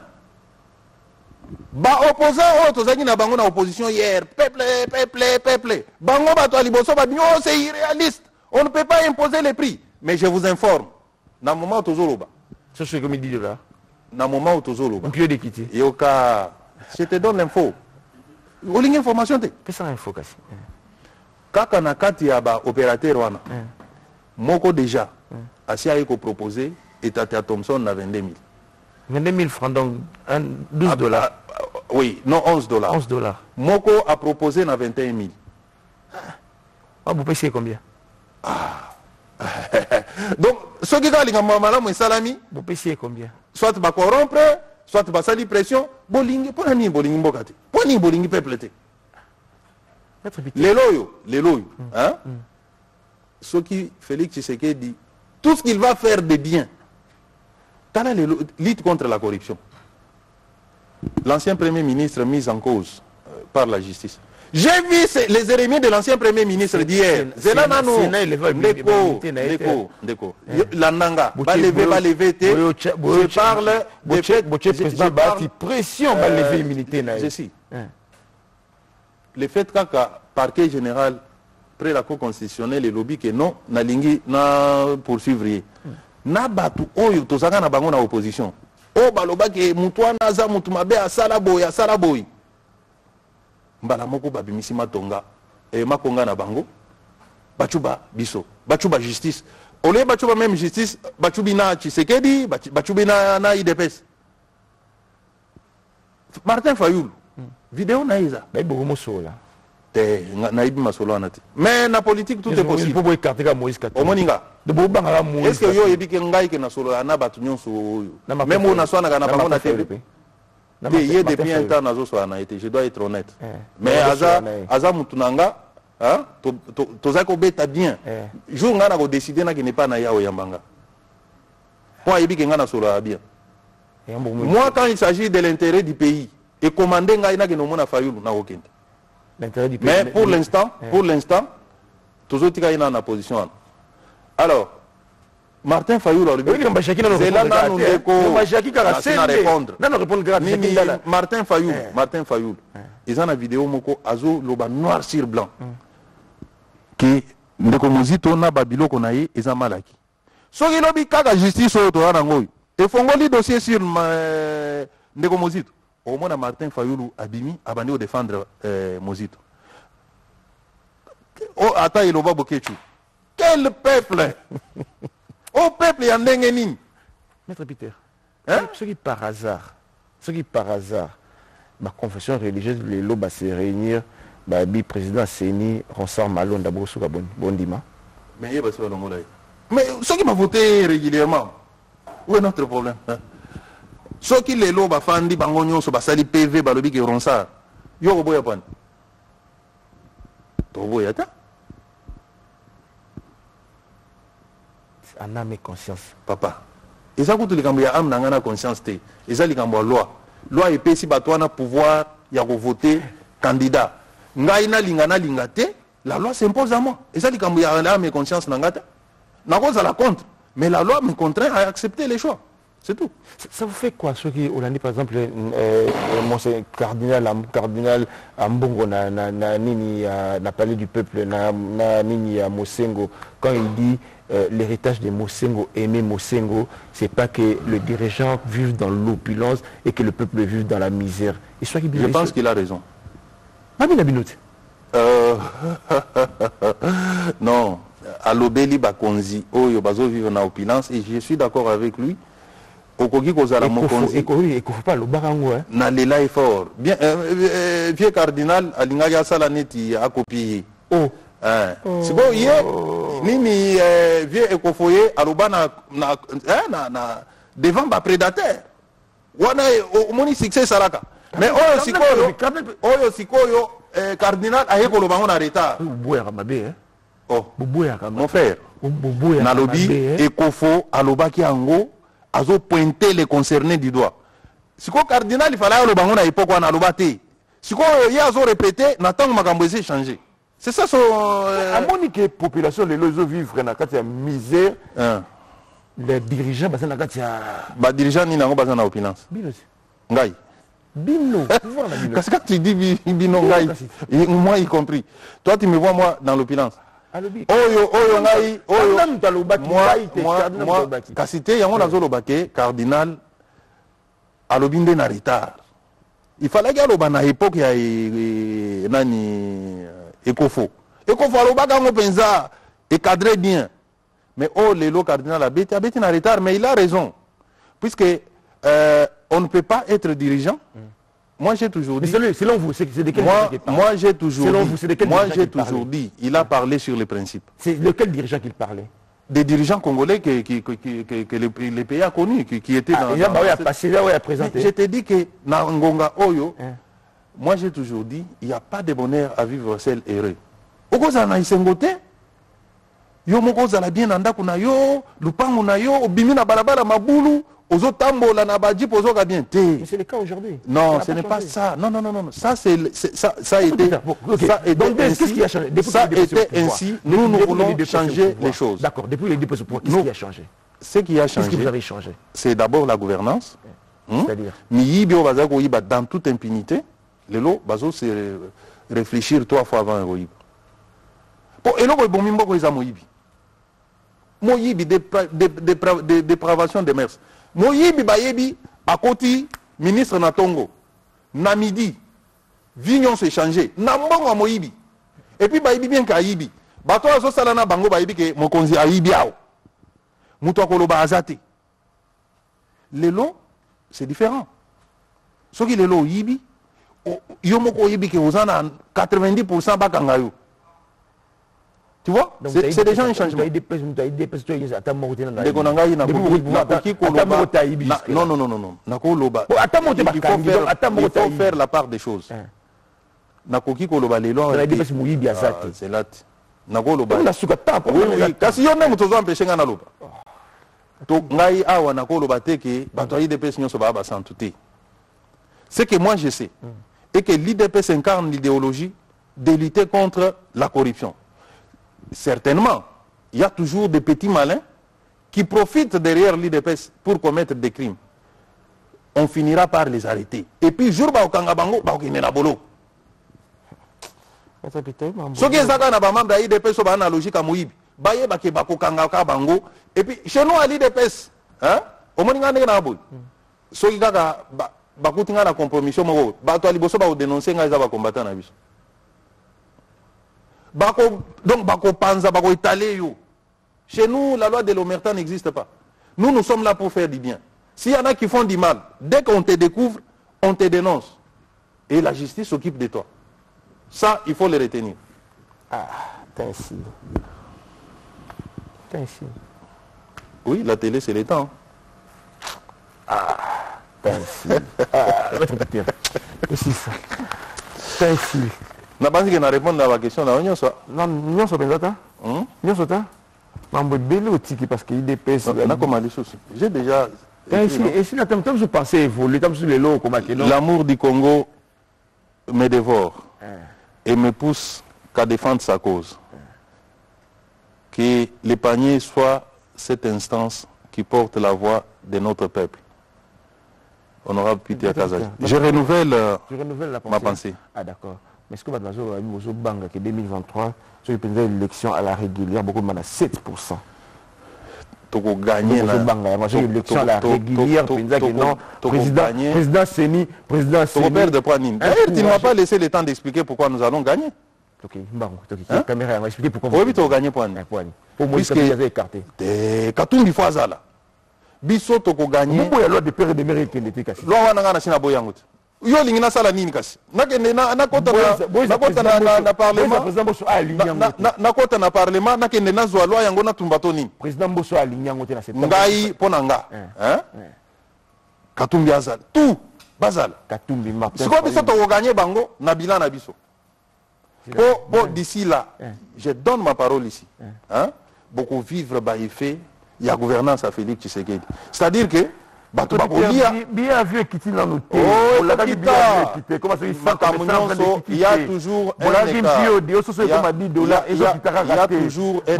Ba opposant oh tozaki na bango na opposition hier, peuple peuple peuple. Bango ba to liboso ba bio c'est irréaliste. On ne peut pas imposer les prix. Mais je vous informe, na moment tozoloba. Ça c'est comme il dit là. Na moment tozoloba. On peut d'équité. Yoka, je te donne l'info. Vous avez information? Qu'est-ce que c'est l'info? Quand on a kati ya ba opérateur wana. Moko déjà, Asia a proposé et Tata Thompson a vingt-deux mille. vingt-deux mille francs, donc douze dollars. Ah, ah, oui, non, onze dollars. onze dollars. Moko a proposé na vingt et un mille. Ah, vous payez combien? Ah. Donc, ce qui est le salami, vous payez combien? Soit tu vas corrompre, soit tu vas salir pression. Bolingi, pour ni bolingi mbokati. Pour ni bolingi peuple. Les loyaux, les loyaux, hein? Ce qui Félix Tshisekedi dit, tout ce qu'il va faire de bien, dans la lutte contre la corruption. L'ancien Premier ministre mis en cause euh, par la justice. J'ai vu les ennemis de l'ancien Premier ministre d'hier. C'est là, non, Ndeko, Ndeko, Ndeko. La Nanga, va lever, va lever, je parle de pression, va lever l'immunité. Je sais. Le fait qu'un parquet général après la Cour constitutionnelle, le lobby que non, na lingi na poursuivre. Na batu oyo tozaka na bango na opposition. O baloba ke mutwana za mutu mabe asala boy asala boy. Mbala moko babimisi matonga e makonga na bango. Bachuba biso, bachuba justice. Ole bachuba même justice, bachubi na Tshisekedi, bachubi na na I D P S. Martin Fayulu. Vidéo na iza. Ba ibo mosola. Mais la politique tout est possible. Est-ce que yo ebi ke ngai ke na solo na batu nyonso même on a swana na bango na télé. Il y a depuis un temps nazo so na été, je dois être honnête. Mais aza aza mutunanga hein to za ko beta bien. Jour ngana ko décider na ke ne pas na yao yambanga. Pour ebi ke ngana solo bien. Moi quand il s'agit de l'intérêt du pays et commander ngai na ke no mona Fayulu na okente. Mais pour l'instant, pour l'instant, toujours il y a une position. Alors, Martin Fayulu, c'est là que nous répondre. Martin Fayulu, Martin Fayulu, ils ont une vidéo moko azo loba noir sur blanc. Que ndeko mozito na babilo konaye ils ont malaki. So ki lobi kaka justice o to na ngoy. Et fongoli dossier sur ndeko mozito. Au moins, Martin Fayulu Abimi a banni au défendre euh, Mozito. Oh, attends, il va bokechu. Quel peuple! Oh, peuple, il y a un dengenin. Maître Peter, hein? Ce qui par hasard, ce qui par hasard, ma confession religieuse, les lobes se réunir, bah, bi président Séni, Ronsard Malon, d'abord sous bon, Bondima. Mais il y a pas ça dans le Mais ceux qui m'ont voté régulièrement, où est notre problème? Hein? Ceux qui les lois bafandi bango nyonso basali P V balobi ke Ronsard yo boya pan to boya ta en âme et conscience papa eza kutu likambo ya âme nanga na conscience te eza likambo loi loi epesi batwana pouvoir ya ko voter candidat ngai na linga na linga te la loi s'impose à moi eza likambo ya âme et conscience nanga ta na cause la contre mais la loi me contraint à accepter les choix. C'est tout. Ça, ça vous fait quoi, ceux qui, on a dit par exemple, euh, euh, cardinal, cardinal Ambongo na, na, na, nini, na palais du peuple, na, na nini à Mosengo, quand il dit euh, l'héritage de Mosengo, aimer Mosengo, c'est pas que le dirigeant vive dans l'opulence et que le peuple vive dans la misère. Et soit qui Je pense qu'il a raison. Mabina Binout. Euh... non. À l'obéli Bakonzi, oh, Yobazo vive dans l'opulence et je suis d'accord avec lui. Okoki kozala mokonzi ekofu pas le barango hein na lela effort bien euh, vieux cardinal alinga ya sala neti a copier oh hein siko ye nini vieux ekofoye aloba na na na na devant ba prédateur wana omoni succès salaka mais oyo sikoyo oyo sikoyo cardinal ayeko lo bango na retard boya mabe hein oh boya mon frère boya na lobi ekofo aloba ki ango azo pointer les concernés du doigt. Si le cardinal, il fallait que à l'époque, on a le bâti. Si il y a répété, Nathan Magamboué changé. C'est ça son. À mon niveau, la population, les gens vivent dans la misère. Les dirigeants, ils sont dans la dirigeants, ils sont dans la opulence. Ngai. Bino. Parce que quand tu dis Bino Ngai, moi y compris. Toi, tu me vois, moi, dans l'opulence. Oyo, oyo, Ngai, oyo. Moi, moi, Kassité, il y a un azolobake, cardinal, à l'obinde na retard. Il fallait qu'il y ait à l'époque, il y a nani Ekofo. Ekofo, alobaka ngo penza, et cadré bien. Mais oh, le lo cardinal a bêté, a bêté na retard, mais il a raison. Puisque euh, on ne peut pas être dirigeant. Mm. Moi j'ai toujours dit. Mais selon vous, c'est de quel moi, moi j'ai toujours selon dit. Vous, de quel moi j'ai toujours dit. Il a parlé sur les principes. C'est de quel dirigeant qu'il parlait? Des dirigeants congolais que, que, que, que, que les, les pays a connus, qui, qui étaient ah, dans. Il a, bah, oui, a passé là, oui, a présenté. Je t'ai dit que dans Ngonga Oyo, hein? Moi j'ai toujours dit, il n'y a pas de bonheur à vivre seul heureux. Au cause de Isengote, yo moko zala bien nanda kuna yo, lupangu na yo, obimi na balabala mabulu, ozo tambola na baji pozo ka bien te. Mais c'est le cas aujourd'hui. Non, ce n'est pas ça. Non non non non, ça c'est ça ça a été ça a été qu'est-ce qui a changé? Ça a été ainsi, nous nous voulons changer les choses. D'accord, depuis les déposés pour qu'est-ce qui a changé? Ce qui a changé. Qu'est-ce que vous avez changé? C'est d'abord la gouvernance. C'est-à-dire Miyibi bazako yiba dans toute impunité. Les lots bazo c'est réfléchir trois fois avant un roïb. Pour et le bon mimbo ko izamoyibi. Moyibi de dépravation des mœurs. Moyibi bayebi à côté ministre Natongo. Namidi. Vignon s'est changé. Nambongo moyibi. Et puis bayebi bien kayibi. Bato azo salana bango bayebi ke mokonzi ayibi ao. Muto koloba azate. Les lots c'est différent. Ce qui les lots yibi yomoko yibi ke ozana quatre-vingt-dix pour cent bakangayo. Tu vois, c'est déjà un changement. Non, non, non, non, non. Il faut faire la part des choses. Nakoki koloba lelo. C'est là. Nakoloba. Kasi yo même tozo empêcher ngana loba. To ngai awa nakoloba teke bato I D P S nyonso ba ba santuté. Ce que moi je sais et que l'I D P S incarne l'idéologie de lutter contre la corruption. Certainement, il y a toujours des petits malins qui profitent derrière l'I D P S pour commettre des crimes. On finira par les arrêter. Et puis, jour ba okanga bango, ba okine na bolo. Ce qui est ça na ba membre de l'I D P S ba na logique à Moïbi. Ba ye ba ke ba kokanga ka bango. Et puis, chez nous à l'I D P S, hein, au moninga na boy. Ce qui kaka ba kutinga na compromission moko, ba to liboso ba dénoncer nga za ba combattant na biso. Bako, donc, Bako Panza, Bako Italé, yo. Chez nous, la loi de l'omerta n'existe pas. Nous, nous sommes là pour faire du bien. S'il y en a qui font du mal, dès qu'on te découvre, on te dénonce. Et la justice s'occupe de toi. Ça, il faut le retenir. Ah, t'es ainsi. T'es ainsi. Oui, la télé, c'est le temps. Ah, t'es ainsi. Ah, c'est ça. T'es ainsi. Na pense que na répondre à la question là on soit non non so benzata hein non so ta mambo belle otiki parce que I D P S na comment les choses j'ai déjà et si et si la temps je pensais évoluer comme sur les lots comme l'amour du Congo me dévore et me pousse qu'à défendre sa cause que les paniers soient cette instance qui porte la voix de notre peuple. Honorable Peter Kazaji, je renouvelle ma pensée. Ah d'accord. Mais est-ce que vous avez banga que deux mille vingt-trois, sur l'élection à la régulière, beaucoup de monde à sept pour cent. Tu as gagné l'élection à la régulière, président Séni, président Séni. Tu ne m'as pas laissé le temps d'expliquer pourquoi nous allons gagner. Ok, la caméra va expliquer pourquoi vous avez gagné. Pour moi, vous avez écarté. Katumbi Fazala. Biso tu as gagné. Pourquoi il y a loi de père et de mère qui n'était cassée? Loi Wanangana Boyangut. Yo lingina sala nini kasi nakende na nakota na nakota na na parlement nakota na parlement nakende na zwa loi yango na tumbato nini président Mbosso aligné ngote na septembre ngai pona nga hein Katumbi azal tout bazal Katumbi Martin siko biso to gagner bango na bilan na biso po po d'ici là je donne ma parole ici hein beaucoup vivre ba effet il y a gouvernance à Félix Tshisekedi c'est-à-dire que bato bakolia bien vu qui dans nos têtes. Oh, la capitale. Comment ça il y a toujours un écart. Il y a toujours un écart. Il y a toujours un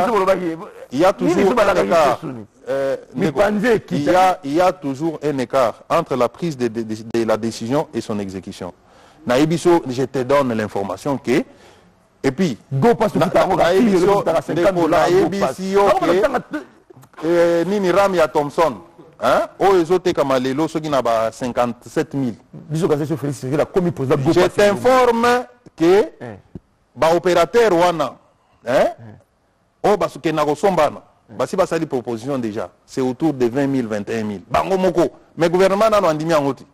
écart. Il y a, il y a toujours un écart entre la prise de, de, de, de la décision et son exécution. Naïbiso, je te donne l'information que et puis go passe Naïbiso, Nini Ramia Thompson. Hein? Oh, ils ont été comme Lélo, ceux qui n'ont pas cinquante-sept mille. Je t'informe que l'opérateur Wana, oh, parce que n'a si basa proposition déjà, c'est autour de vingt mille, vingt et un mille. Bango moko, mais le gouvernement n'a pas dit en haut.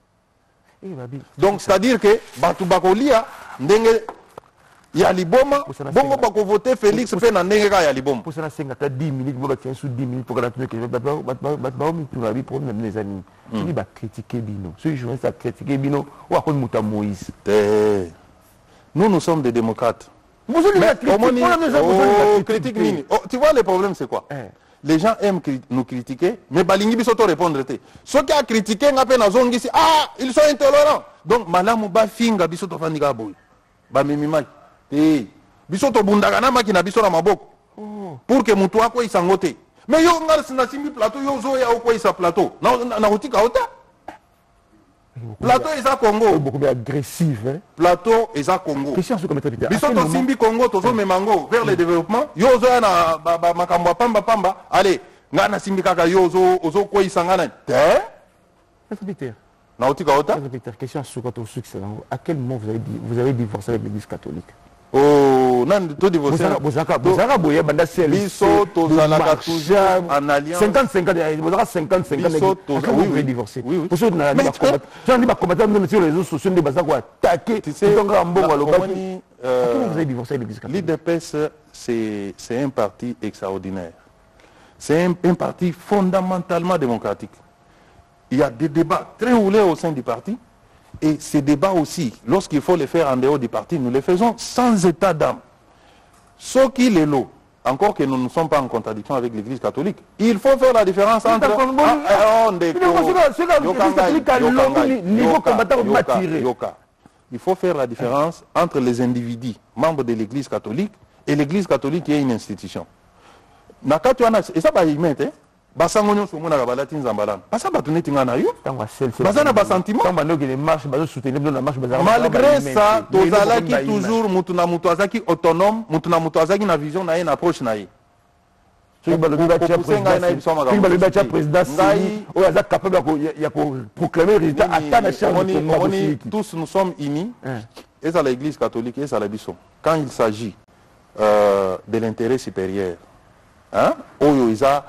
Donc, c'est-à-dire que Batu Bakolia, ndenge ya liboma, bongo bako voter Félix fait na ndenge ka ya liboma. Pour ça, c'est dix minutes, vous avez sous dix minutes pour garantir que le problème des amis. Il va critiquer Bino. Ceux qui à critiquer Bino, ou à cause de Moïse. Nous, nous sommes des démocrates. Vous avez critique Nini. Tu vois, le problème, c'est quoi? Les gens aiment nous critiquer, mais Balingi Bisoto répondre. Ceux qui ont critiqué, ah, ils sont intolérants. Donc, Malamu Bafinga Bisoto Fandiga Boy. Bamimimai. Bisoto Bundagana Makina Bisora Maboko. Pour que Moutoua quoi il s'engote. Mais yo ngar sinasimbi plateau, yo zo ya quoi il sa plateau. Na utika ota. Plateau est à Congo. Beaucoup plus agressif. Hein? Plateau est à Congo. Question sur comment tu as Bisoto Simbi Congo, Tozo Memango, vers le développement. Yo zo na Makamba Pamba Pamba. Allez, Ngana Simbi Kaka yo zo, Ozo quoi il s'engane. Hein? Nautika Ota. Question sur quand on succès. À quel moment vous avez, vous avez divorcé avec l'église catholique? Oh, non, tout divorcé. Bozaka, Bozaka, Boya, Banda C L C. Biso, Tozalaka, toujours en alliance. cinquante cinquante, Bozaka cinquante cinquante. Biso, Tozalaka. Oui, oui, divorcé. Oui, oui. Pour ceux qui n'ont pas combattu sur les réseaux sociaux, des bazars quoi attaquer. Tu sais, vous avez divorcé avec l'église catholique? L'I D P S, c'est un parti extraordinaire. C'est un, un parti fondamentalement démocratique. Il y a des débats très roulés au sein du parti. Et ces débats aussi, lorsqu'il faut les faire en dehors du parti, nous les faisons sans état d'âme. Ce qui est l'eau, encore que nous ne sommes pas en contradiction avec l'Église catholique, il faut faire la différence entre... Il faut faire la différence entre les individus, membres de l'Église catholique, et l'Église catholique qui est une institution. Et ça, c'est humain, hein? Basangonyo somona kabalati nzambalana. Basa batuneti ngana yo. Basana basantiment. Malgré ça, tozalaki toujours mutuna mutu azaki autonome, mutuna mutu azaki na vision na une approche na ye. Soki balobi batia président Sani, oyo aza capable ya ko proclamer résultat ata na charge de Congo. Tous nous sommes unis. Et ça l'Église catholique et ça la biso. Quand il s'agit euh, de l'intérêt supérieur, hein, oyo isa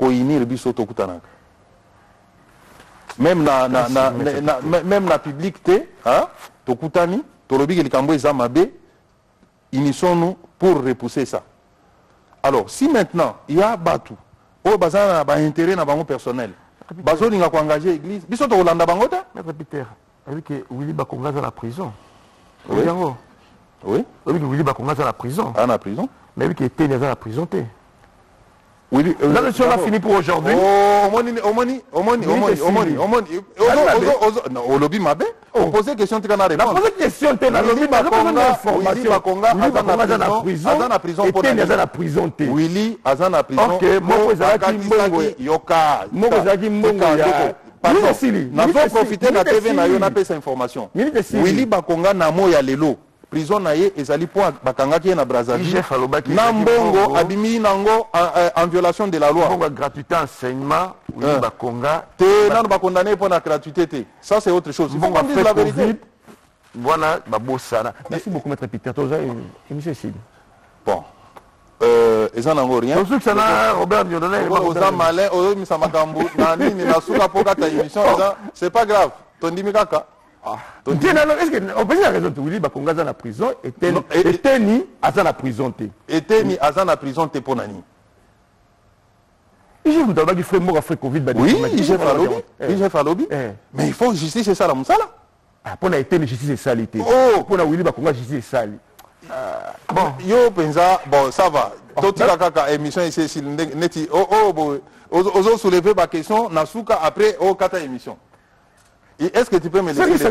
même na na na même la public té hein tokutani tolobi likambo ezamabe unissons-nous pour repousser ça. Alors si maintenant il y a batu o bazana ba intérêt na bango personnel bazo linga ko engager église biso to landa bango ta Peter avec que Willy Bakonga dans la prison. Oui. Oui. Avec que Willy Bakonga dans la prison. Ah na prison. Mais avec que était dans la prison té. Oui, la leçon a fini pour aujourd'hui. Oh, Omoni, Omoni, Omoni, Omoni, Omoni, Omoni. Au lobby Mabé, on posait question, tu as répondu. La posée question, tu as Willy Bakonga, Willy Bakonga, Azana prison, Azana prison pour la prison. Willy, Azana prison. Ok, moi, Zaki Mbongo, Yoka, moi, Zaki Mbongo, pardon, nous avons profité de la T V, nous avons appelé cette information. Willy Bakonga, Namo Yalelo. Prison naie ezali po bakanga ki na Brazzaville na mbongo abimi nango en violation de la loi mbongo gratuité enseignement oui bakonga te nanu ba condamné pour la gratuité. Ça c'est autre chose. Il faut qu'on dise la vérité. Voilà babosana. Merci beaucoup maître Peter Toza et monsieur Sid. Bon. Euh ezan nango rien. Donc ça na Robert Dieudonné oza malin oyo misa makambu na nini na suka poka ta émission c'est pas grave. Tondimi kaka. Est-ce qu'on peut dire raison de Willy Bakonga dans la prison et Teni à la prison T. Et Teni à la prison T pour Nani. Je vous donne du framework après Covid. Oui, il j'ai fait lobby. Il j'ai fait lobby. Mais il faut justice c'est ça la moussala. Ah pour la Teni justice c'est salité. Oh pour la Willy Bakonga justice c'est sali. Bon, yo pensa bon ça va. Totika kaka émission ici sur neti oh oh bon ozo soulever ma question nasuka après oh kata émission. Est-ce que tu peux me laisser les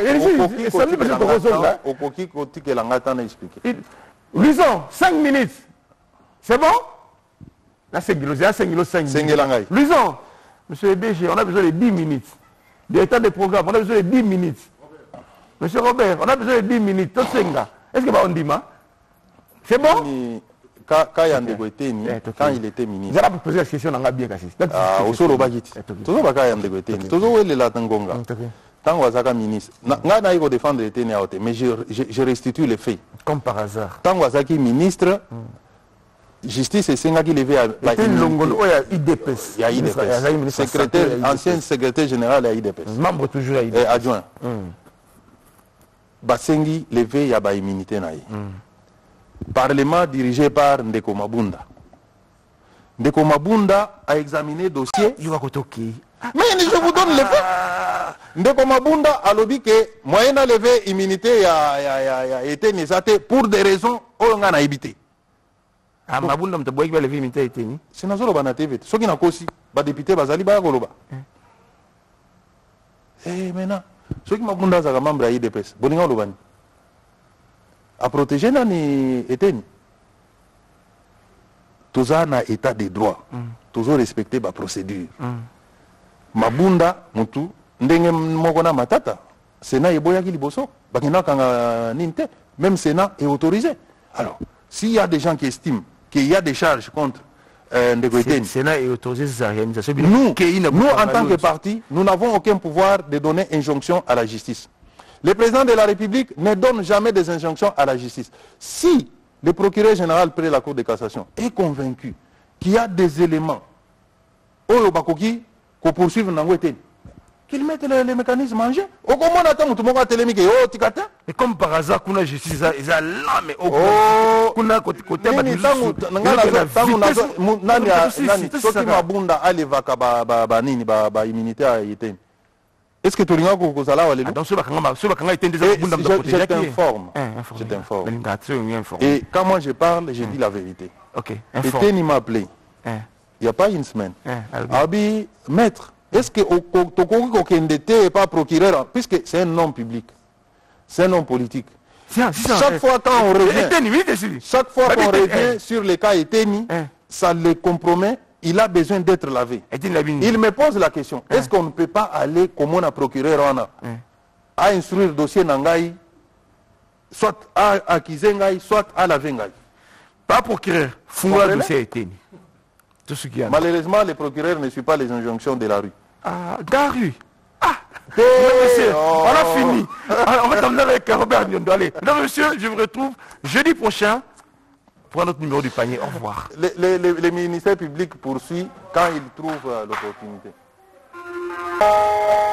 au coquille côté que l'angata n'a expliqué. Luison, cinq minutes. C'est bon? Là c'est Guilo, c'est cinq kilos cinq minutes. Luison, monsieur le D G, on a besoin de dix minutes. D'état de programme, on a besoin de dix minutes. Monsieur Robert, on a besoin de dix minutes. Est-ce que on dit ma? C'est bon? Quand il était ministre. J'ai posé la question dans la bien cassée. Ah, au solo bagiti. Toujours pas quand il était ministre. Toujours il est là tangonga. Tant que ministre. N'a n'a eu défendre les ténèbres, mais je je restitue les faits. Comme par hasard. Tant que ministre, justice et c'est qui levé à. Il y a I D P S. Il y a I D P S. Secrétaire, ancien secrétaire général à I D P S. Membre toujours à I D P S. Et adjoint. Basengi levé ya ba immunité naï. Parlement dirigé par Ndeko Mabunda. Ndeko Mabunda a examiné le dossier. Il va kotoki. Mais je vous donne le fait. Ndeko Mabunda a lobby que moyen à lever immunité ya ya ya ya été nécessaire pour des raisons on a évité. Ah Mabunda mtaboy qui va lever immunité été ni. C'est na zolo bana T V. Soki na kosi ba député bazali ba koloba. Eh maintenant soki Mabunda za membre à I D P S. Boninga lobani. À protéger nani eteni toujours na état de droit toujours respecter ba procédure Mabunda mutu ndenge moko na matata Sénat eboya ki liboso bakina kanga ninte même Sénat est autorisé. Alors s'il y a des gens qui estiment qu'il y a des charges contre euh, Ndeko Eteni, Sénat est autorisé ces organisations. Nous, nous en tant que parti, nous n'avons aucun pouvoir de donner injonction à la justice. Le président de la République ne donne jamais des injonctions à la justice. Si le procureur général près la Cour de cassation est convaincu qu'il y a des éléments au Bakoki qu'on poursuive Nangweten, qu'il mette les, les mécanismes en jeu. Au comment on attend tout le monde à télémique et oh tikata. Et comme par hasard, qu'on a justice, ils ont là mais au qu'on a côté côté nani tangu nani nani soki mabunda ale vaka ba ba ba nini ba ba immunité à Eteni. Est-ce que tu regardes que ça là donc ce bakanga ce bakanga était déjà bunda de protéger. Je t'informe. Je t'informe. Et quand moi je parle, je dis la vérité. OK. Eteni m'a appelé. Il n'y a pas une semaine. Abi maître, est-ce que Tokoko Kokendete n'est pas procureur puisque c'est un homme public. C'est un homme politique. Chaque fois quand on revient chaque fois qu'on revient sur les cas Eteni, ça le compromet. Il a besoin d'être lavé. Il me pose la question, est-ce qu'on ne peut pas aller comme on a procureur à instruire le dossier Nangaï, soit à acquiser Ngaï, soit à laver Ngaï? Pas procureur, fouiller le dossier Eteni. Malheureusement, les procureurs ne suivent pas les injonctions de la rue. Ah, de la rue. Ah, monsieur, oh. On a fini. Alors, on va t'emmener avec Robert Nyondo. Allez, mesdames, messieurs, je vous retrouve jeudi prochain pour un autre numéro du panier. Au revoir. Le, le, le, le ministère public poursuit quand il trouve euh, l'opportunité.